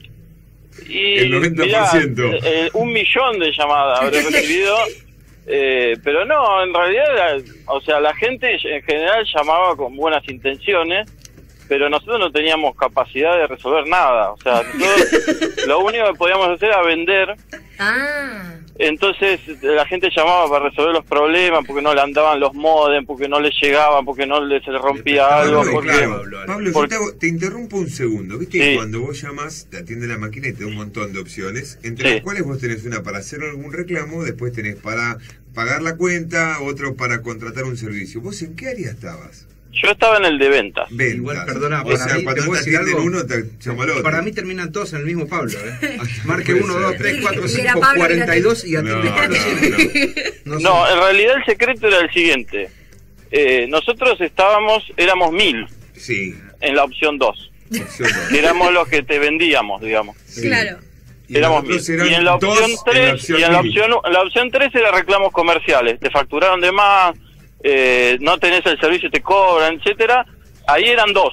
S9: Y,
S6: El 90%.
S9: mirá, 1 millón de llamadas habré recibido. Pero no, en realidad, o sea, la gente en general llamaba con buenas intenciones, pero nosotros no teníamos capacidad de resolver nada. O sea, nosotros lo único que podíamos hacer era vender.
S5: Ah.
S9: Entonces la gente llamaba para resolver los problemas, porque no le andaban los modem, porque no les llegaban, porque no les rompía algo.
S6: Pablo,
S9: Porque,
S6: claro. Pablo,
S9: porque-
S6: yo te interrumpo un segundo. Viste
S9: Sí.
S6: que cuando vos llamas, te atiende la máquina y te da un montón de opciones, entre
S9: Sí.
S6: las cuales vos tenés una para hacer algún reclamo, después tenés para pagar la cuenta, otro para contratar un servicio. ¿Vos en qué área estabas?
S9: yo estaba en el de ventas.
S6: Ventas.
S7: Igual, perdona,
S6: o
S7: para
S6: sea,
S7: mí,
S6: cuando
S7: te
S6: no
S7: puedo
S6: te
S7: decir
S6: atienden
S7: algo.
S6: uno, te llama al otro.
S7: Para mí terminan todos en el mismo Pablo, ¿eh? Marque
S6: Puede
S7: 1,
S6: ser.
S7: 2, 3, 4,
S5: Y
S7: 5,
S5: era Pablo,
S7: 42 y
S6: No,
S7: atiende
S6: no,
S7: Pablo siempre. No sé.
S9: No, en realidad el secreto era el siguiente. Nosotros éramos 1000
S6: Sí.
S9: en la opción 2,
S6: Opción dos.
S9: que éramos los que te vendíamos, digamos.
S6: Sí.
S4: Claro.
S6: Y
S9: Éramos
S6: los otros
S9: 1000.
S6: eran
S9: Y en la opción
S6: dos en
S9: 3,
S6: opción
S9: y en la
S6: mil.
S9: opción 3 era reclamos comerciales. Te facturaron de más, no tenés el servicio, te cobran, etcétera. Ahí eran 2.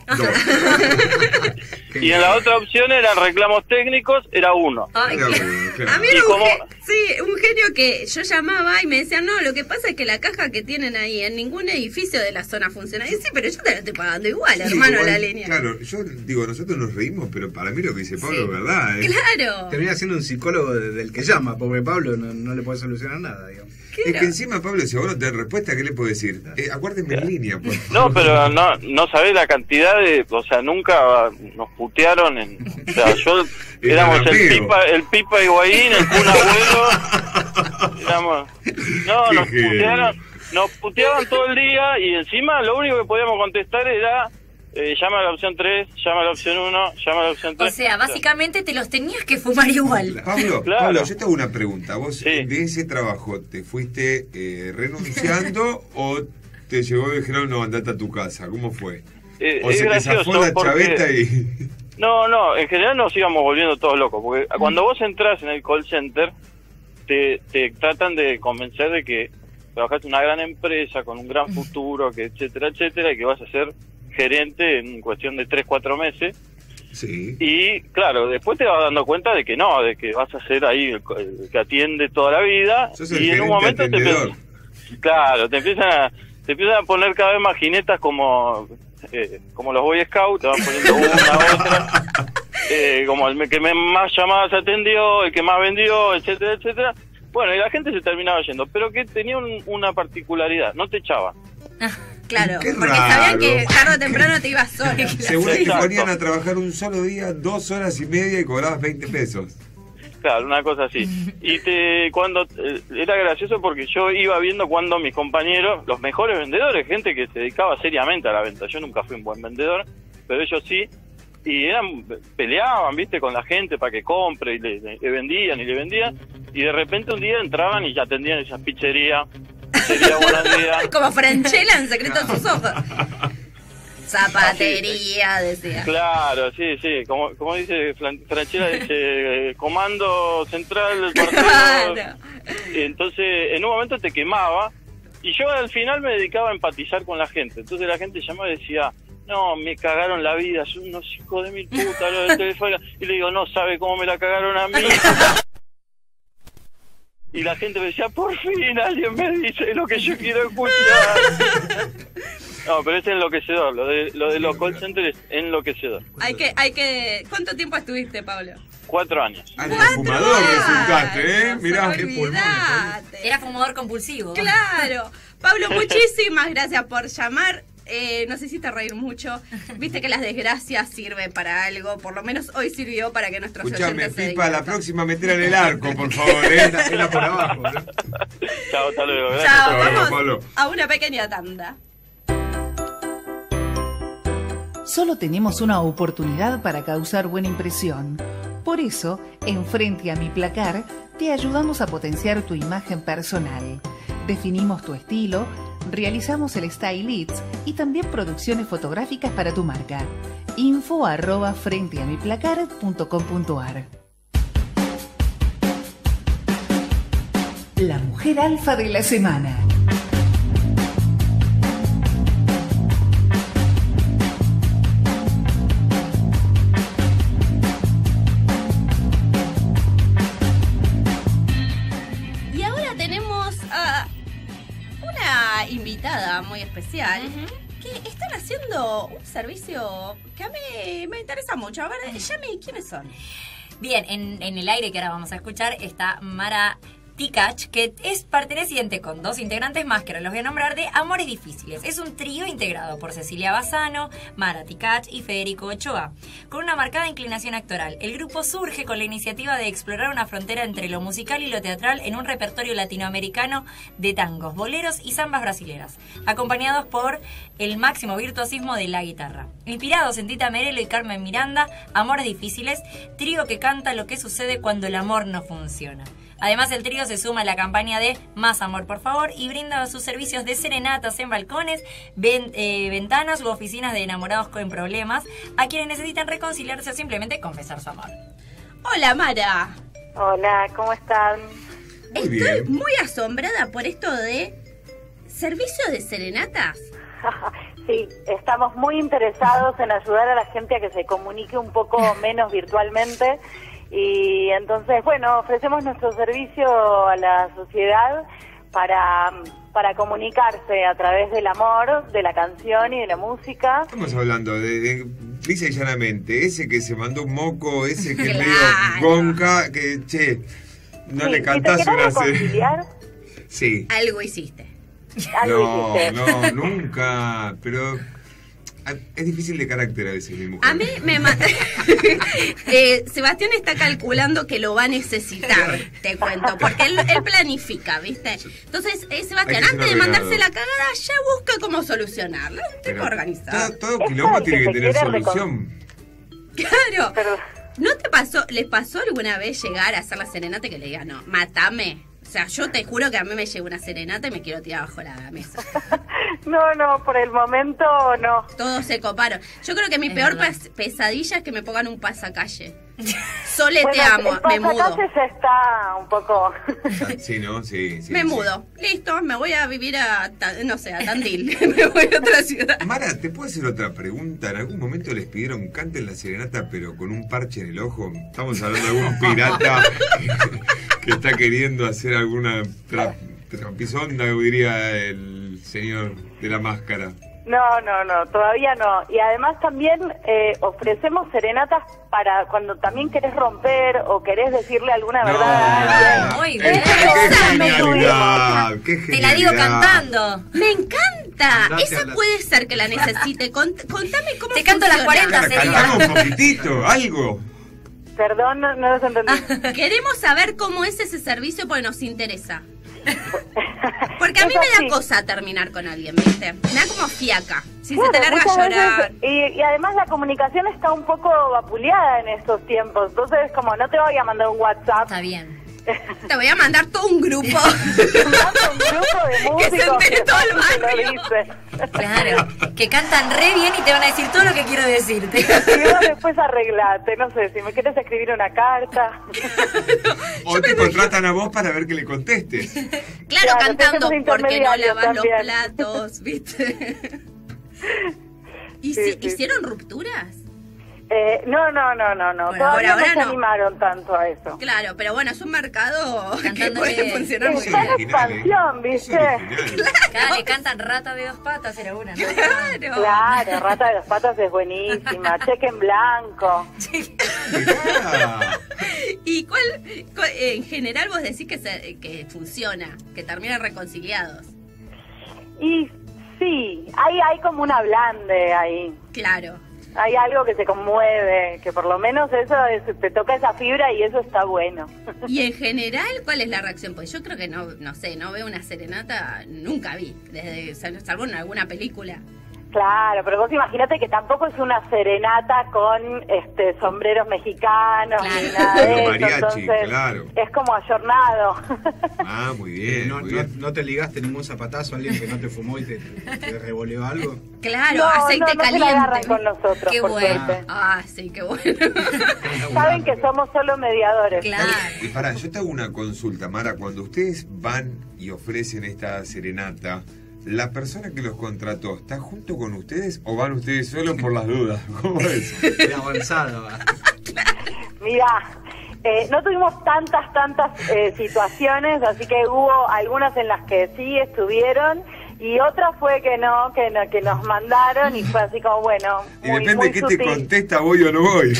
S7: Qué
S9: Y en la otra opción eran reclamos técnicos, era 1.
S5: Ay,
S6: Era
S5: qué-
S6: bueno, claro.
S4: A mí
S9: ¿Y
S4: era
S9: cómo?
S4: un genio que yo llamaba y me decían, no, lo que pasa es que la caja que tienen ahí en ningún edificio de la zona funciona. Y sí, pero yo te la estoy pagando igual,
S6: Sí,
S4: hermano,
S6: igual,
S4: la línea.
S6: Claro, yo digo, nosotros nos reímos, pero para mí lo que dice Pablo
S4: Sí.
S6: es verdad.
S4: Claro.
S7: Termina siendo un psicólogo del que llama, porque Pablo no le puede solucionar nada, digamos.
S6: Es que encima, Pablo, si a vos no te dan respuesta, ¿qué le puedo decir? Acuérdeme en línea, por favor.
S9: No, pero no sabés la cantidad de... O sea, nunca nos putearon en... O sea, yo... Éramos el Pipa Higuaín, el Kun Agüero. Éramos... No,
S6: Qué
S9: nos puteaban todo el día y encima lo único que podíamos contestar era... llama a la opción 3, llama a la opción 1, llama a la opción 3.
S5: O sea, básicamente te los tenías que fumar igual.
S6: Pablo,
S9: Claro.
S6: Pablo, yo te hago una pregunta. ¿Vos
S9: Sí.
S6: de ese trabajo te fuiste renunciando o te llegó y dijeron, no, andate a tu casa? ¿Cómo fue? O
S9: es
S6: se te zafó
S9: gracioso
S6: la
S9: porque...
S6: chaveta y...
S9: No, en general nos íbamos volviendo todos locos, porque cuando vos entras en el call center, te tratan de convencer de que trabajaste en una gran empresa, con un gran futuro, que etcétera, etcétera, y que vas a ser gerente en cuestión de 3-4 meses.
S6: Sí.
S9: Y claro, después te vas dando cuenta de que no, de que vas a ser ahí el que atiende toda la vida.
S6: Sos el
S9: Y en un momento
S6: atendedor.
S9: te empiezan a poner cada vez más jinetas como los Boy Scouts, te van poniendo una, otra, como el que más llamadas atendió, el que más vendió, etcétera, etcétera. Bueno, y la gente se terminaba yendo, pero que tenía una particularidad, no te echaban.
S4: Claro,
S6: Qué
S4: porque
S6: raro.
S4: sabían que tarde o temprano te ibas solo.
S6: Seguro te
S9: Exacto.
S6: ponían a trabajar un solo día, 2 horas y media y cobrabas 20 pesos.
S9: Claro, una cosa así. Y cuando era gracioso porque yo iba viendo cuando mis compañeros, los mejores vendedores, gente que se dedicaba seriamente a la venta, yo nunca fui un buen vendedor, pero ellos sí, y peleaban, viste, con la gente para que compre, y le vendían, y de repente un día entraban y ya atendían esa pizzería, buenos días.
S4: Como Franchella en Secreto de sus ojos. Zapatería, decía.
S9: Claro, sí, como dice Franchella, dice comando central del partido.
S4: Claro.
S9: Entonces, en un momento te quemaba, y yo al final me dedicaba a empatizar con la gente. Entonces la gente llamaba y decía, no, me cagaron la vida, son unos hijos de mil putas los del teléfono. Y le digo, no sabe cómo me la cagaron a mí. Y la gente me decía, por fin alguien me dice lo que yo quiero escuchar. No, pero es enloquecedor, lo de los call centers es enloquecedor.
S4: Hay que... ¿Cuánto tiempo estuviste, Pablo?
S9: 4 años.
S6: Al fumador resultaste, mirá qué pulmón.
S4: Olvidate.
S5: Era fumador compulsivo.
S4: Claro. Pablo, muchísimas gracias por llamar. Nos hiciste reír mucho. Viste que las desgracias sirven para algo. Por lo menos hoy sirvió para que nuestros
S6: Escuchame,
S4: oyentes se
S6: Pipa, la
S4: diviertan.
S6: próxima metela en el arco, por favor,
S7: Era por abajo, ¿no?
S9: Chao, hasta luego. Gracias.
S4: Chao,
S6: Pablo,
S4: vamos
S6: Pablo.
S4: a una pequeña tanda.
S2: Solo tenemos una oportunidad para causar buena impresión. Por eso, en Frente a mi Placar, te ayudamos a potenciar tu imagen personal. Definimos tu estilo, realizamos el Style Leads y también producciones fotográficas para tu marca. info@frenteamiplacar.com.ar. La mujer alfa de la semana.
S4: Y ahora tenemos a una invitada muy especial que están haciendo un servicio que a mí me interesa mucho. A ver, Yami, ¿quiénes son?
S5: Bien, en el aire que ahora vamos a escuchar está Mara Tikach, que es perteneciente con 2 integrantes más que ahora los voy a nombrar de Amores Difíciles. Es un trío integrado por Cecilia Bassano, Mara Tikach y Federico Ochoa, con una marcada inclinación actoral. El grupo surge con la iniciativa de explorar una frontera entre lo musical y lo teatral en un repertorio latinoamericano de tangos, boleros y zambas brasileras, acompañados por el máximo virtuosismo de la guitarra. Inspirados en Tita Merelo y Carmen Miranda, Amores Difíciles, trío que canta lo que sucede cuando el amor no funciona. Además, el trío se suma a la campaña de Más Amor, por favor, y brinda sus servicios de serenatas en balcones, ventanas u oficinas de enamorados con problemas a quienes necesitan reconciliarse o simplemente confesar su amor.
S4: Hola, Mara.
S10: Hola, ¿cómo están?
S6: Muy
S4: Estoy
S6: bien.
S4: muy asombrada por esto de servicio de serenatas.
S10: Sí, estamos muy interesados en ayudar a la gente a que se comunique un poco menos virtualmente. Y entonces, bueno, ofrecemos nuestro servicio a la sociedad para comunicarse a través del amor, de la canción y de la música.
S6: Estamos hablando de lisa y llanamente, ese que se mandó un moco, ese que es
S4: Claro.
S6: medio gonca, que, che, no
S10: Sí,
S6: le
S10: si
S6: cantás
S10: te querés
S6: una
S10: reconciliar,
S6: Sí.
S4: Algo hiciste.
S10: algo hiciste.
S6: No, nunca, pero es difícil de carácter a veces mi mujer.
S4: A mí me Sebastián está calculando que lo va a necesitar, te cuento, porque él planifica, ¿viste? Entonces, Sebastián,
S6: Hay que ser
S4: antes de mandarse
S6: ordenado.
S4: la cagada, ya busca cómo solucionarla. Un tipo
S6: Pero
S4: organizado.
S6: todo
S10: Esto
S6: quilombo
S10: de que
S6: tiene que
S10: se
S6: tener
S10: quiere
S6: solución.
S4: Claro.
S10: Pero,
S4: ¿No les pasó alguna vez llegar a hacer la serenata que le diga, no, matame? sea, yo te juro que a mí me llega una serenata y me quiero tirar bajo la mesa.
S10: No, por el momento no.
S4: Todos se coparon. Yo creo que mi peor pesadilla es que me pongan un pasacalle. Sole, te amo, me mudo.
S10: Ya está un poco...
S6: Sí, ¿no? Sí.
S4: Me mudo. Listo, me voy a vivir a Tandil. Me voy a otra ciudad.
S6: Mara, ¿te puedo hacer otra pregunta? ¿En algún momento les pidieron canten la serenata pero con un parche en el ojo? Estamos hablando de algún pirata que está queriendo hacer alguna trapisonda, diría el señor de la máscara.
S10: No, todavía no. Y además también ofrecemos serenatas para cuando también querés romper o querés decirle alguna verdad a alguien.
S5: Muy bien.
S6: ¡Qué genialidad!
S5: Te la digo cantando.
S4: Me encanta. Esa puede ser que la necesite. Contame cómo
S5: te canto las 40 sería.
S6: Cantamos un poquitito, algo.
S10: Perdón, no los entendí.
S4: Queremos saber cómo es ese servicio porque nos interesa. Porque a mí me da cosa terminar con alguien, ¿viste? Me da como fiaca. Si se te larga a llorar.
S10: Y además la comunicación está un poco vapuleada en estos tiempos. Entonces, como no te voy a mandar un WhatsApp.
S5: Está bien.
S4: Te voy a mandar todo un grupo.
S10: Un grupo de músicos
S4: que se entere todo el barrio.
S5: Claro, que cantan re bien y te van a decir todo lo que quiero decirte.
S10: Y vos después arreglate, no sé, si me quieres escribir una carta.
S6: O te contratan a vos para ver que le contestes.
S4: Claro, cantando porque no lavas los platos, ¿viste? ¿Y hicieron rupturas?
S10: No. Todavía no se animaron tanto a eso.
S4: Claro, pero bueno, es un mercado que puede funcionar muy
S10: bien. Es expansión, ¿viste?
S5: Claro, le cantan Rata de 2 patas, era una.
S10: Claro, Rata de 2 patas es buenísima. Cheque en blanco.
S4: ¿Y cuál, en general vos decís que funciona, que terminan reconciliados?
S10: Y sí, hay como un ablande ahí.
S4: Claro.
S10: Hay algo que se conmueve, que por lo menos eso te toca esa fibra y eso está bueno.
S4: Y en general, ¿cuál es la reacción? Pues yo creo que no veo una serenata, nunca vi, salvo en alguna película.
S10: Claro, pero vos imagínate que tampoco es una serenata con sombreros mexicanos ni nada de eso,
S6: mariachi,
S10: entonces
S6: claro.
S10: Es como ayornado.
S6: Ah, muy bien,
S7: muy bien. ¿No te ligaste ningún zapatazo a alguien que no te fumó y te revoleó algo?
S4: Claro, aceite caliente.
S10: No se la agarran con nosotros,
S5: qué
S10: por
S5: bueno.
S10: suerte.
S4: Ah, sí, qué bueno.
S10: Saben que somos solo mediadores.
S5: Claro.
S6: Y pará, yo te hago una consulta, Mara. Cuando ustedes van y ofrecen esta serenata, ¿la persona que los contrató está junto con ustedes o van ustedes solos por las dudas? ¿Cómo es?
S7: Qué avanzado.
S10: Mirá, no tuvimos tantas situaciones, así que hubo algunas en las que sí estuvieron y otra fue que nos mandaron y fue así como, bueno,
S6: y depende de qué te contesta, voy o no voy.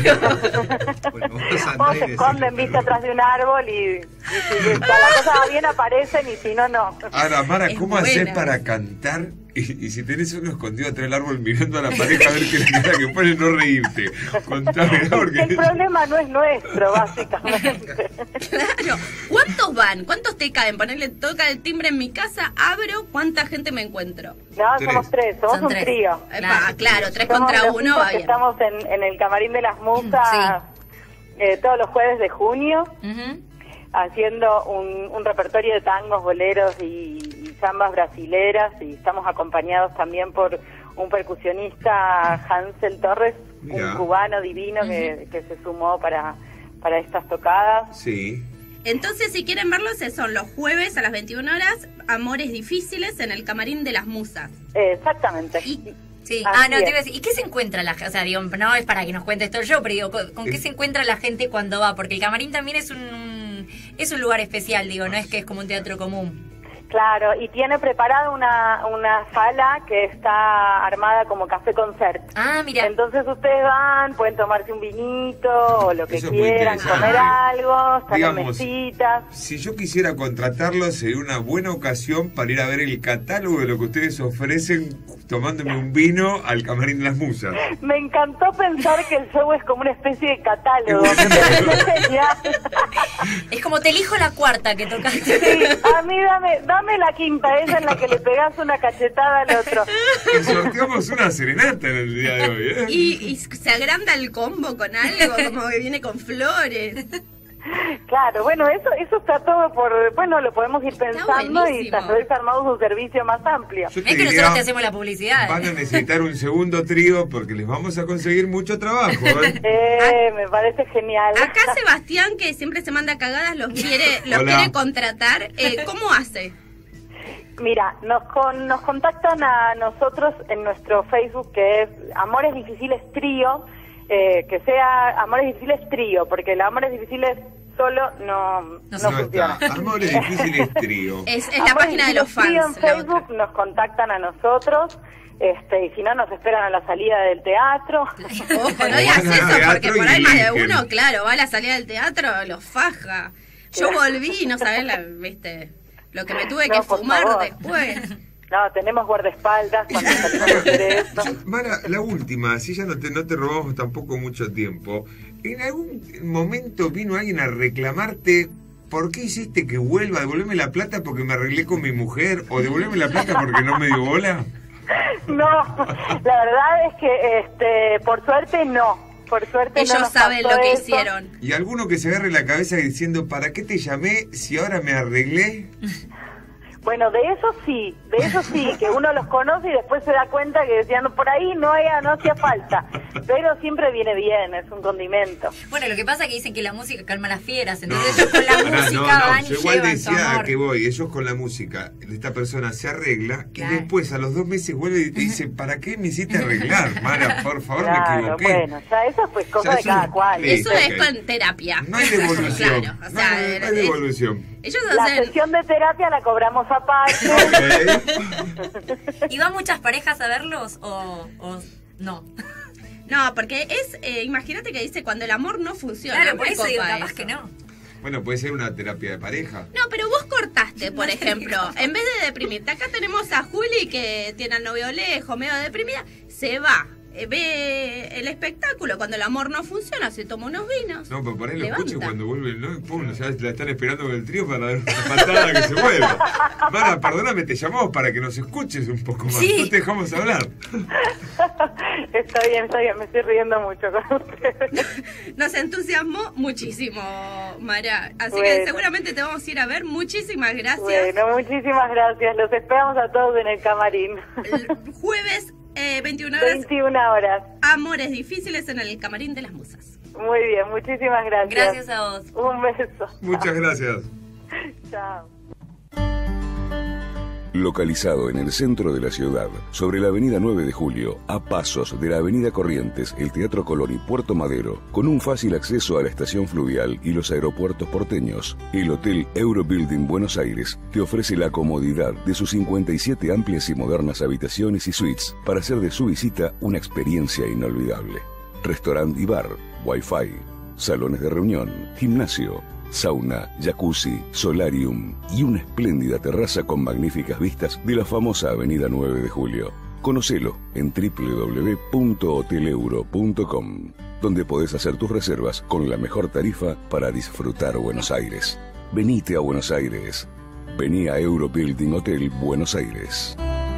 S7: Bueno,
S10: o se esconden, viste, atrás de un árbol y si la cosa va bien aparecen y si no, no.
S6: Ahora, Mara, ¿cómo
S4: buena.
S6: haces para cantar y si tenés uno escondido atrás del árbol mirando a la pareja a ver qué le queda que pone no reírte? Contame, porque...
S10: El problema no es nuestro, básicamente.
S4: Claro. ¿Cuántos van? ¿Cuántos te caen? Ponerle, toca el timbre en mi casa, abro, ¿cuánta gente me encuentro?
S10: No, somos tres, somos
S5: Son
S10: un
S5: tres.
S10: trío.
S4: Claro, 3
S10: Somos
S4: contra
S10: los
S4: 1
S10: chicos
S4: va
S10: que
S4: bien.
S10: Estamos en el Camarín de las Musas todos los jueves de junio, haciendo un repertorio de tangos, boleros y zambas brasileras, y estamos acompañados también por un percusionista, Hansel Torres, un cubano divino que se sumó para estas tocadas.
S6: Sí.
S4: Entonces, si quieren verlos, son los jueves a las 21 horas, Amores Difíciles en el Camarín de las Musas.
S10: Exactamente.
S5: Sí,
S10: Así
S5: no, te
S10: es.
S5: iba a decir, ¿y qué se encuentra la gente? O sea, digo, no es para que nos cuentes todo yo, pero digo, ¿con qué se encuentra la gente cuando va? Porque el camarín también es un lugar especial, digo, no es que es como un teatro común.
S10: Claro, y tiene preparada una sala que está armada como café concert.
S5: Ah, mira.
S10: Entonces ustedes van, pueden tomarse un vinito o lo que
S6: Eso es muy
S10: quieran,
S6: interesante.
S10: comer algo, estar en
S6: Digamos,
S10: mesitas.
S6: Si yo quisiera contratarlo, sería una buena ocasión para ir a ver el catálogo de lo que ustedes ofrecen tomándome un vino al Camarín de las Musas.
S10: Me encantó pensar que el show es como una especie de catálogo.
S6: Qué bueno.
S10: Es genial.
S5: Es como te elijo la cuarta que tocaste.
S10: Sí, a mí dame la quinta, esa en la que le pegás una cachetada al otro.
S6: Y sorteamos una serenata en el día de hoy, ¿eh?
S4: Y se agranda el combo con algo, como que viene con flores.
S10: Claro, bueno, eso está todo bueno, lo podemos ir pensando y tal vez armamos un servicio más amplio.
S5: Es que nosotros te hacemos la publicidad.
S6: Van a necesitar un segundo trío porque les vamos a conseguir mucho trabajo.
S10: Me parece genial.
S4: Acá Sebastián, que siempre se manda cagadas, los quiere contratar. ¿Cómo hace?
S10: Mira, nos contactan a nosotros en nuestro Facebook, que es Amores Difíciles Trío, que sea Amores Difíciles Trío, porque el Amores Difíciles solo no funciona.
S6: Amores Difíciles Trío.
S4: Es la página de los fans.
S10: En Facebook nos contactan a nosotros. Y si no, nos esperan a la salida del teatro.
S4: Ojo, no digas eso, porque por ahí más de uno, claro, va a la salida del teatro, los faja. Yo volví y no sabés, ¿viste? Lo que me tuve que fumar después.
S10: No, tenemos guardaespaldas cuando salimos de esto.
S6: Mara, la última, así ya no te robamos tampoco mucho tiempo. ¿En algún momento vino alguien a reclamarte por qué hiciste que vuelva? ¿Devolverme la plata porque me arreglé con mi mujer? ¿O devolverme la plata porque no me dio bola?
S10: No, la verdad es que por suerte no. Por suerte
S4: ellos
S10: no
S4: saben lo que hicieron.
S6: ¿Y alguno que se agarre la cabeza diciendo, ¿para qué te llamé si ahora me arreglé?
S10: Bueno, de eso sí, que uno los conoce y después se da cuenta que decían, por ahí no hacía falta, pero siempre viene bien, es un condimento.
S5: Bueno, lo que pasa es que dicen que la música calma las fieras, entonces ellos con la música van y
S6: yo igual
S5: llevan su
S6: decía
S5: amor.
S6: que voy, ellos con la música, esta persona se arregla y después a los 2 meses vuelve y te dice, ¿para qué me hiciste arreglar, Mara? Por favor, me equivoqué.
S10: Bueno, ya eso pues cosa de cada cual.
S4: Eso es con terapia.
S6: No hay devolución.
S4: Claro, o sea,
S6: no hay devolución.
S4: Ellos
S10: la sesión de terapia la cobramos aparte.
S5: ¿Y van muchas parejas a verlos o no?
S4: No, porque imagínate que dice cuando el amor no funciona.
S5: Claro, por eso digo, capaz que no.
S6: Bueno, puede ser una terapia de pareja.
S4: No, pero vos cortaste, por ejemplo. En vez de deprimirte, acá tenemos a Juli que tiene al novio lejos, medio deprimida, se va. Ve el espectáculo, cuando el amor no funciona, se toma unos vinos.
S6: No, pero por ahí lo escucho cuando vuelve, ¿no? Pum, ya la están esperando con el trío para dar una patada que se vuelva. Mara, perdóname, te llamamos para que nos escuches un poco más. Sí. No te dejamos hablar.
S10: Está bien, me estoy riendo mucho con ustedes.
S4: Nos entusiasmó muchísimo, Mara. Así que seguramente te vamos a ir a ver. Muchísimas gracias.
S10: Bueno, muchísimas gracias. Los esperamos a todos en el camarín.
S4: El jueves 21
S10: horas.
S4: Amores Difíciles en el Camarín de las Musas.
S10: Muy bien, muchísimas gracias.
S5: Gracias a vos.
S10: Un beso.
S6: Muchas gracias.
S10: Chao.
S3: Localizado en el centro de la ciudad, sobre la avenida 9 de Julio, a pasos de la avenida Corrientes, el Teatro Colón y Puerto Madero, con un fácil acceso a la estación fluvial y los aeropuertos porteños, el Hotel Eurobuilding Buenos Aires te ofrece la comodidad de sus 57 amplias y modernas habitaciones y suites para hacer de su visita una experiencia inolvidable. Restaurante y bar, wifi, salones de reunión, gimnasio, sauna, jacuzzi, solarium y una espléndida terraza con magníficas vistas de la famosa avenida 9 de Julio. Conocelo en www.hoteleuro.com, donde podés hacer tus reservas con la mejor tarifa para disfrutar Buenos Aires. Venite a Buenos Aires. Vení a Eurobuilding Hotel Buenos Aires.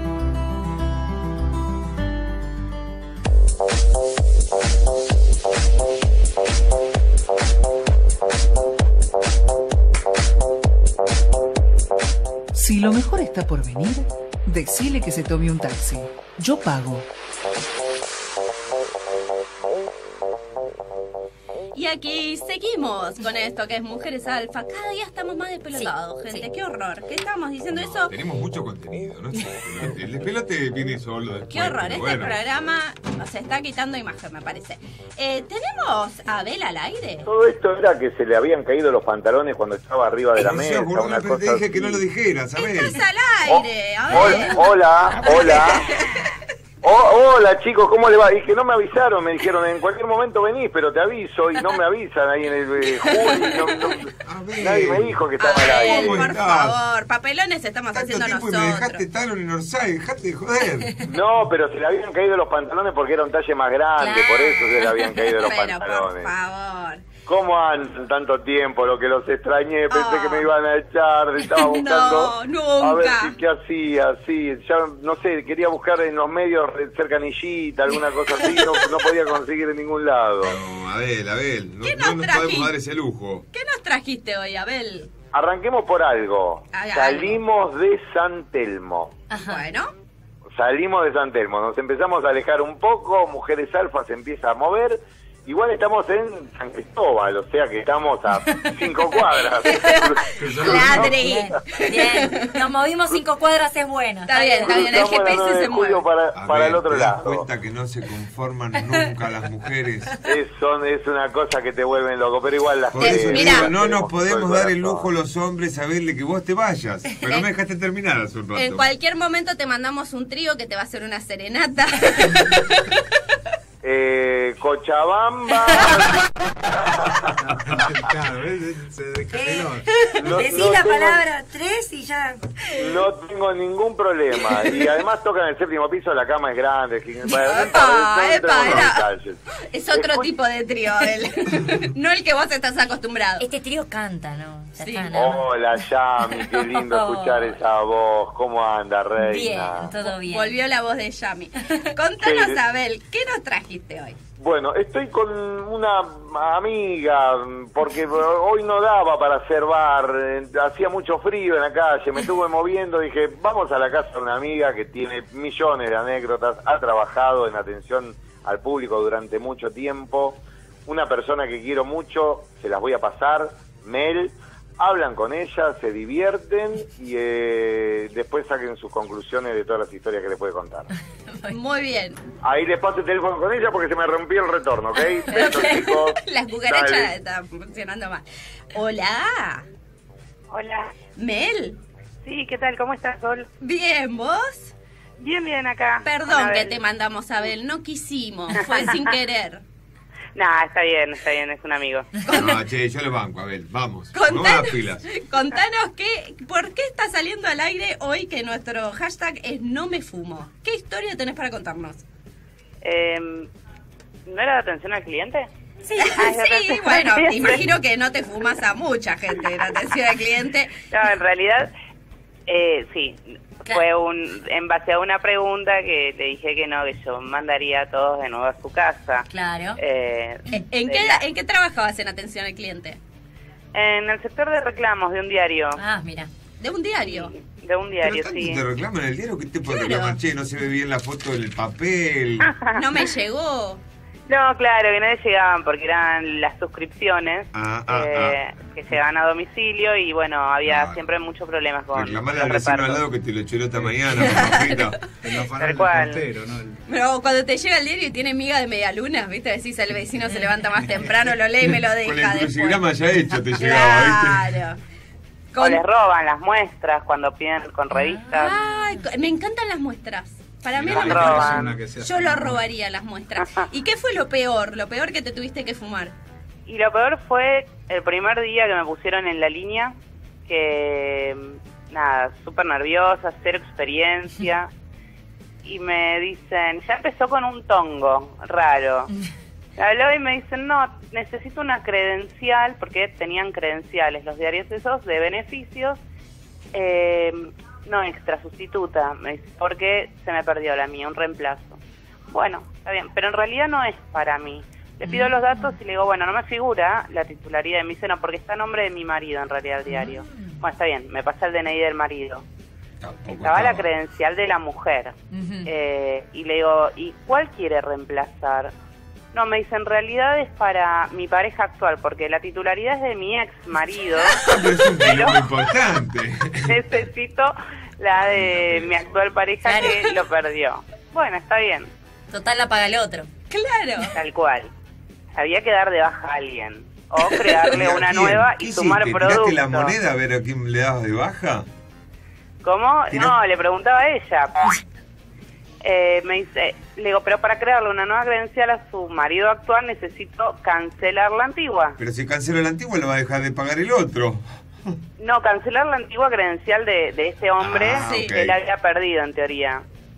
S2: Si lo mejor está por venir, decile que se tome un taxi. Yo pago.
S4: Y aquí seguimos con esto que es Mujeres Alfa. Cada día estamos más despelotados, gente. Sí. Qué horror. ¿Qué estamos diciendo eso?
S6: Tenemos mucho contenido, ¿no? El despelote viene solo después.
S4: Qué horror. Este programa se está quitando imagen, me parece. ¿Tenemos a Abel al aire?
S11: Todo esto era que se le habían caído los pantalones cuando estaba arriba de la mesa.
S6: Una cosa te dije que no lo dijeras, Abel.
S4: Estás al aire, Abel.
S11: Hola. Hola chicos, ¿cómo le va? Dije, no me avisaron, me dijeron, en cualquier momento venís, pero te aviso, y no me avisan ahí en el julio. Nadie me dijo que estaba al aire.
S4: Por favor, papelones estamos haciendo nosotros.
S6: Me dejaste talón en Orsay, dejate de joder.
S11: No, pero se le habían caído los pantalones porque era un talle más grande, por eso se le habían caído los pantalones.
S4: Por favor.
S11: ¿Cómo han tanto tiempo? Lo que los extrañé, pensé que me iban a echar, estaba buscando
S4: nunca.
S11: a ver qué hacía, sí, ya no sé, quería buscar en los medios cercanillita, alguna cosa así, no podía conseguir en ningún lado.
S6: No, Abel,
S4: ¿Qué
S6: no
S4: nos
S6: nos
S4: trajiste?
S6: podemos dar ese lujo.
S4: ¿Qué nos trajiste hoy, Abel?
S11: Arranquemos por algo.
S4: Ay,
S11: Salimos de San Telmo.
S4: Bueno.
S11: Salimos de San Telmo, nos empezamos a alejar un poco, Mujeres Alfa se empieza a mover. Igual estamos en San Cristóbal, o sea que estamos a 5 cuadras.
S5: Ladri. Bien. Nos movimos 5 cuadras, es bueno.
S4: Está bien, el
S11: Estamos en la 9
S4: GPS
S11: de
S4: se mueve.
S11: julio para el otro
S6: ¿te das
S11: lado.
S6: cuenta que no se conforman nunca las mujeres?
S11: Es una cosa que te vuelven loco, pero igual las
S6: Por eso
S4: Mirá.
S6: digo, no nos podemos dar el
S11: corazón.
S6: lujo los hombres a verle que vos te vayas. Pero me dejaste terminar hace un rato.
S4: En cualquier momento te mandamos un trío que te va a hacer una serenata.
S11: Cochabamba.
S7: Claro, se descarriló.
S5: Decís
S11: no
S5: la
S11: tengo-
S5: palabra 3 y ya.
S11: No tengo ningún problema. Y además tocan el 7º piso, la cama es grande.
S4: Es otro tipo de trío, Abel. No el que vos estás acostumbrado.
S5: Este trío canta, ¿no? Ya
S4: Sí.
S5: está, ¿no?
S11: Hola, Yami, qué lindo escuchar esa voz. ¿Cómo anda, reina?
S5: Bien, todo bien.
S4: Volvió la voz de Yami. Contanos,
S11: Sí.
S4: Abel, ¿qué nos trajiste hoy?
S11: Bueno, estoy con una amiga, porque hoy no daba para hacer bar, hacía mucho frío en la calle, me estuve moviendo, dije, vamos a la casa de una amiga que tiene millones de anécdotas, ha trabajado en atención al público durante mucho tiempo, una persona que quiero mucho, se las voy a pasar, Mel, hablan con ella, se divierten y después saquen sus conclusiones de todas las historias que les puede contar.
S4: Muy bien.
S11: Ahí les paso el teléfono con ella porque se me rompió el retorno, ¿ok? Besos, chicos.
S4: Las cucarachas
S11: Dale.
S4: están funcionando mal. Hola,
S12: Hola.
S4: Mel.
S12: Sí, ¿qué tal? ¿Cómo estás, Sol?
S4: Bien, ¿vos?
S12: Bien acá.
S4: Perdón
S12: Bueno,
S4: que
S12: Abel.
S4: te mandamos, Abel, no quisimos, fue sin querer.
S12: Nah, está bien, es un amigo.
S6: No, che, yo le banco, Abel, vamos. Vamos a las pilas.
S4: Contanos por qué está saliendo al aire hoy que nuestro hashtag es no me fumo. ¿Qué historia tenés para contarnos?
S12: ¿No era de atención al cliente?
S4: Sí,
S12: Ah, es de
S4: sí,
S12: atención al
S4: bueno, te
S12: cliente.
S4: imagino que no te fumas a mucha gente en atención al cliente.
S12: No, en realidad, sí. Fue en base a una pregunta que te dije que no, que yo mandaría a todos de nuevo a su casa.
S5: Claro.
S4: ¿En qué trabajabas en atención al cliente?
S12: En el sector de reclamos de un diario.
S5: Ah, mira.
S4: ¿De un diario?
S12: De un diario,
S6: Pero
S12: sí.
S6: tanto te reclaman en el diario que te pueden
S4: Claro.
S6: reclamar, che, no se ve bien la foto del papel.
S4: No me llegó.
S12: No, claro, que no le llegaban porque eran las suscripciones que llegaban a domicilio y bueno, había siempre muchos problemas con
S6: Reclamarle
S12: los
S6: al vecino al
S12: repartos.
S6: lado que te lo echó esta mañana, papita.
S12: Tal cual.
S4: Pero cuando te llega el diario y tiene miga de medialunas, ¿viste? Decís, el vecino se levanta más temprano, lo lee y me lo deja
S6: Con el
S4: después.
S6: crucigrama ya hecho te llegaba, ¿viste?
S4: Claro.
S12: O les roban las muestras cuando piden con revistas.
S4: Ay, me encantan las muestras. Para mí
S12: Sí,
S4: es lo
S12: las
S4: mejor.
S12: roban.
S4: Yo lo robaría las muestras. ¿Y qué fue lo peor? Lo peor que te tuviste que fumar.
S12: Y lo peor fue el primer día que me pusieron en la línea, que nada, súper nerviosa, cero experiencia. Y me dicen, ya empezó con un tongo raro. Me habló y me dicen, no, necesito una credencial, porque tenían credenciales los diarios esos de beneficios. No extra, sustituta, me dice, porque se me perdió la mía, un reemplazo. Bueno, está bien, pero en realidad no es para mí. Le pido los datos y le digo, bueno, no me figura la titularidad. Me dice, no, porque está a nombre de mi marido en realidad el diario. Bueno, está bien, me pasa el DNI del marido. Estaba la credencial de la mujer. Y le digo, ¿y cuál quiere reemplazar? No, me dice, en realidad es para mi pareja actual, porque la titularidad es de mi ex marido.
S6: Pero es un quilombo importante.
S12: Necesito la de mi actual pareja que lo perdió. Bueno, está bien.
S5: Total la paga el otro.
S4: Claro.
S12: Tal cual. Había que dar de baja a alguien. O crearle una nueva y sumar
S6: ¿Tiraste
S12: productos.
S6: la moneda a ver a quién le dabas de baja?
S12: ¿Cómo? No, le preguntaba a ella. Me dice, le digo, pero para crearle una nueva credencial a su marido actual necesito cancelar la antigua.
S6: Pero si cancelo la antigua lo va a dejar de pagar el otro.
S12: No, cancelar la antigua credencial de este hombre
S6: Ah, sí.
S12: que él había perdido en teoría.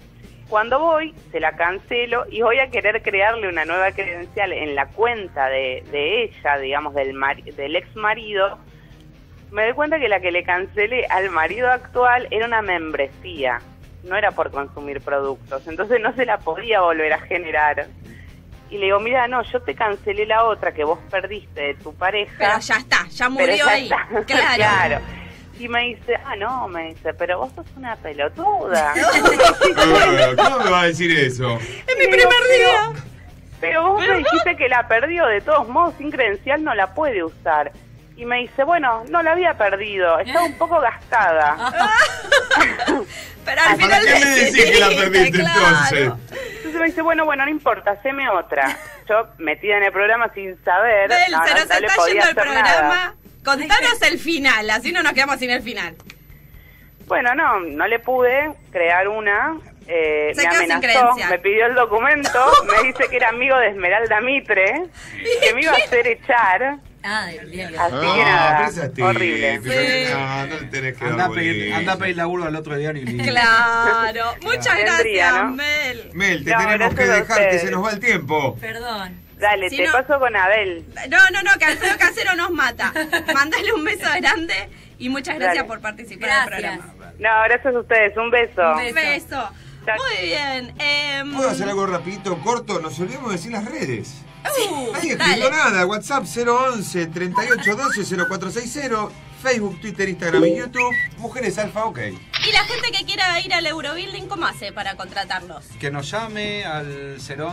S12: Cuando voy, se la cancelo y voy a querer crearle una nueva credencial en la cuenta de ella, digamos, del ex marido. Me doy cuenta que la que le cancelé al marido actual era una membresía, no era por consumir productos, entonces no se la podía volver a generar. Y le digo, mira, no, yo te cancelé la otra que vos perdiste de tu pareja.
S4: Pero ya está, ya murió ahí.
S12: Claro. Y me dice, pero vos sos una pelotuda.
S6: ¿Cómo me va a decir eso?
S4: Es mi primer día.
S12: Pero vos me dijiste que la perdió, de todos modos, sin credencial no la puede usar. Y me dice, bueno, no la había perdido, estaba un poco gastada.
S4: Pero al final
S6: ¿Para qué me decís que la perdiste entonces?
S12: Entonces me dice, bueno, no importa, haceme otra. Yo metida en el programa sin saber,
S4: Bel,
S12: no
S4: se nos
S12: le
S4: está
S12: podía
S4: yendo el
S12: hacer
S4: programa.
S12: nada.
S4: Contanos el final, así no nos quedamos sin el final.
S12: Bueno, no le pude crear una. Me
S4: quedó sin
S12: amenazó,
S4: creencia.
S12: me pidió el documento, me dice que era amigo de Esmeralda Mitre, que me iba a hacer echar. Así que nada, horrible.
S6: No le tenés que dar bolilla.
S7: Anda a pedir laburo al otro diario y listo.
S4: Claro, muchas
S12: Tendría,
S4: gracias,
S12: ¿no?
S4: Mel.
S6: Mel, te
S12: No,
S6: tenemos
S12: gracias
S6: que
S12: a
S6: dejar, que
S12: ustedes.
S6: se nos va el tiempo.
S5: Perdón.
S12: Dale,
S4: Si
S12: te
S4: no-
S12: paso con Abel.
S4: No, que Alfredo Casero nos mata. Mándale un beso grande y muchas gracias
S12: Dale.
S4: por participar
S5: Gracias.
S4: del programa.
S12: No, gracias a ustedes, un beso.
S4: Un beso. Muy bien.
S6: ¿Puedo hacer algo rapidito, corto? Nos olvidamos de decir las redes. Nadie
S4: dale.
S6: escribió nada. WhatsApp 011 3812 0460. Facebook, Twitter, Instagram y YouTube. Mujeres Alfa, ok.
S4: Y la gente que quiera ir al Eurobuilding, ¿cómo hace para contratarlos?
S7: Que nos llame al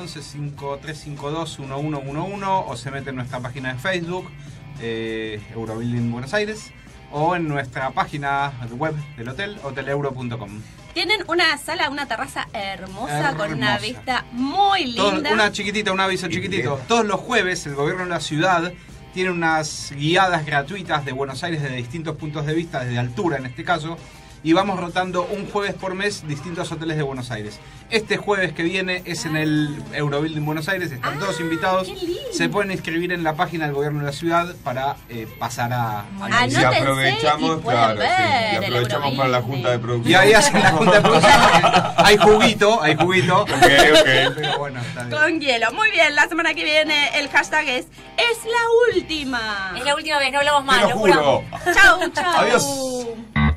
S7: 011-5352-1111 o se mete en nuestra página de Facebook, Eurobuilding Buenos Aires, o en nuestra página web del hotel, hoteleuro.com.
S4: Tienen una sala, una terraza hermosa, con una
S7: Hermosa.
S4: vista muy linda.
S7: Una chiquitita, un aviso chiquitito. Todos los jueves el gobierno de la ciudad tiene unas guiadas gratuitas de Buenos Aires desde distintos puntos de vista, desde altura en este caso, y vamos rotando un jueves por mes distintos hoteles de Buenos Aires. Este jueves que viene es en el Eurobuilding Buenos Aires, están todos invitados. Se pueden inscribir en la página del gobierno de la ciudad para pasar a
S6: Y aprovechamos,
S4: y pueden
S6: claro,
S4: ver
S6: sí, y
S4: el
S6: aprovechamos para la junta de producción.
S7: Y ahí hacen la junta de producción. Hay juguito.
S6: Ok.
S7: Pero bueno, está bien.
S4: Con hielo. Muy bien, la semana que viene el hashtag es la última.
S5: Es la última vez, no hablamos más.
S6: Te lo juro.
S4: Chau.
S6: Adiós.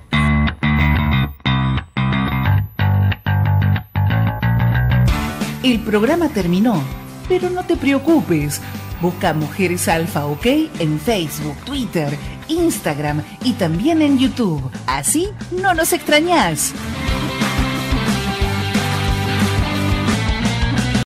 S2: El programa terminó, pero no te preocupes. Busca Mujeres Alfa OK en Facebook, Twitter, Instagram y también en YouTube. Así no nos extrañás.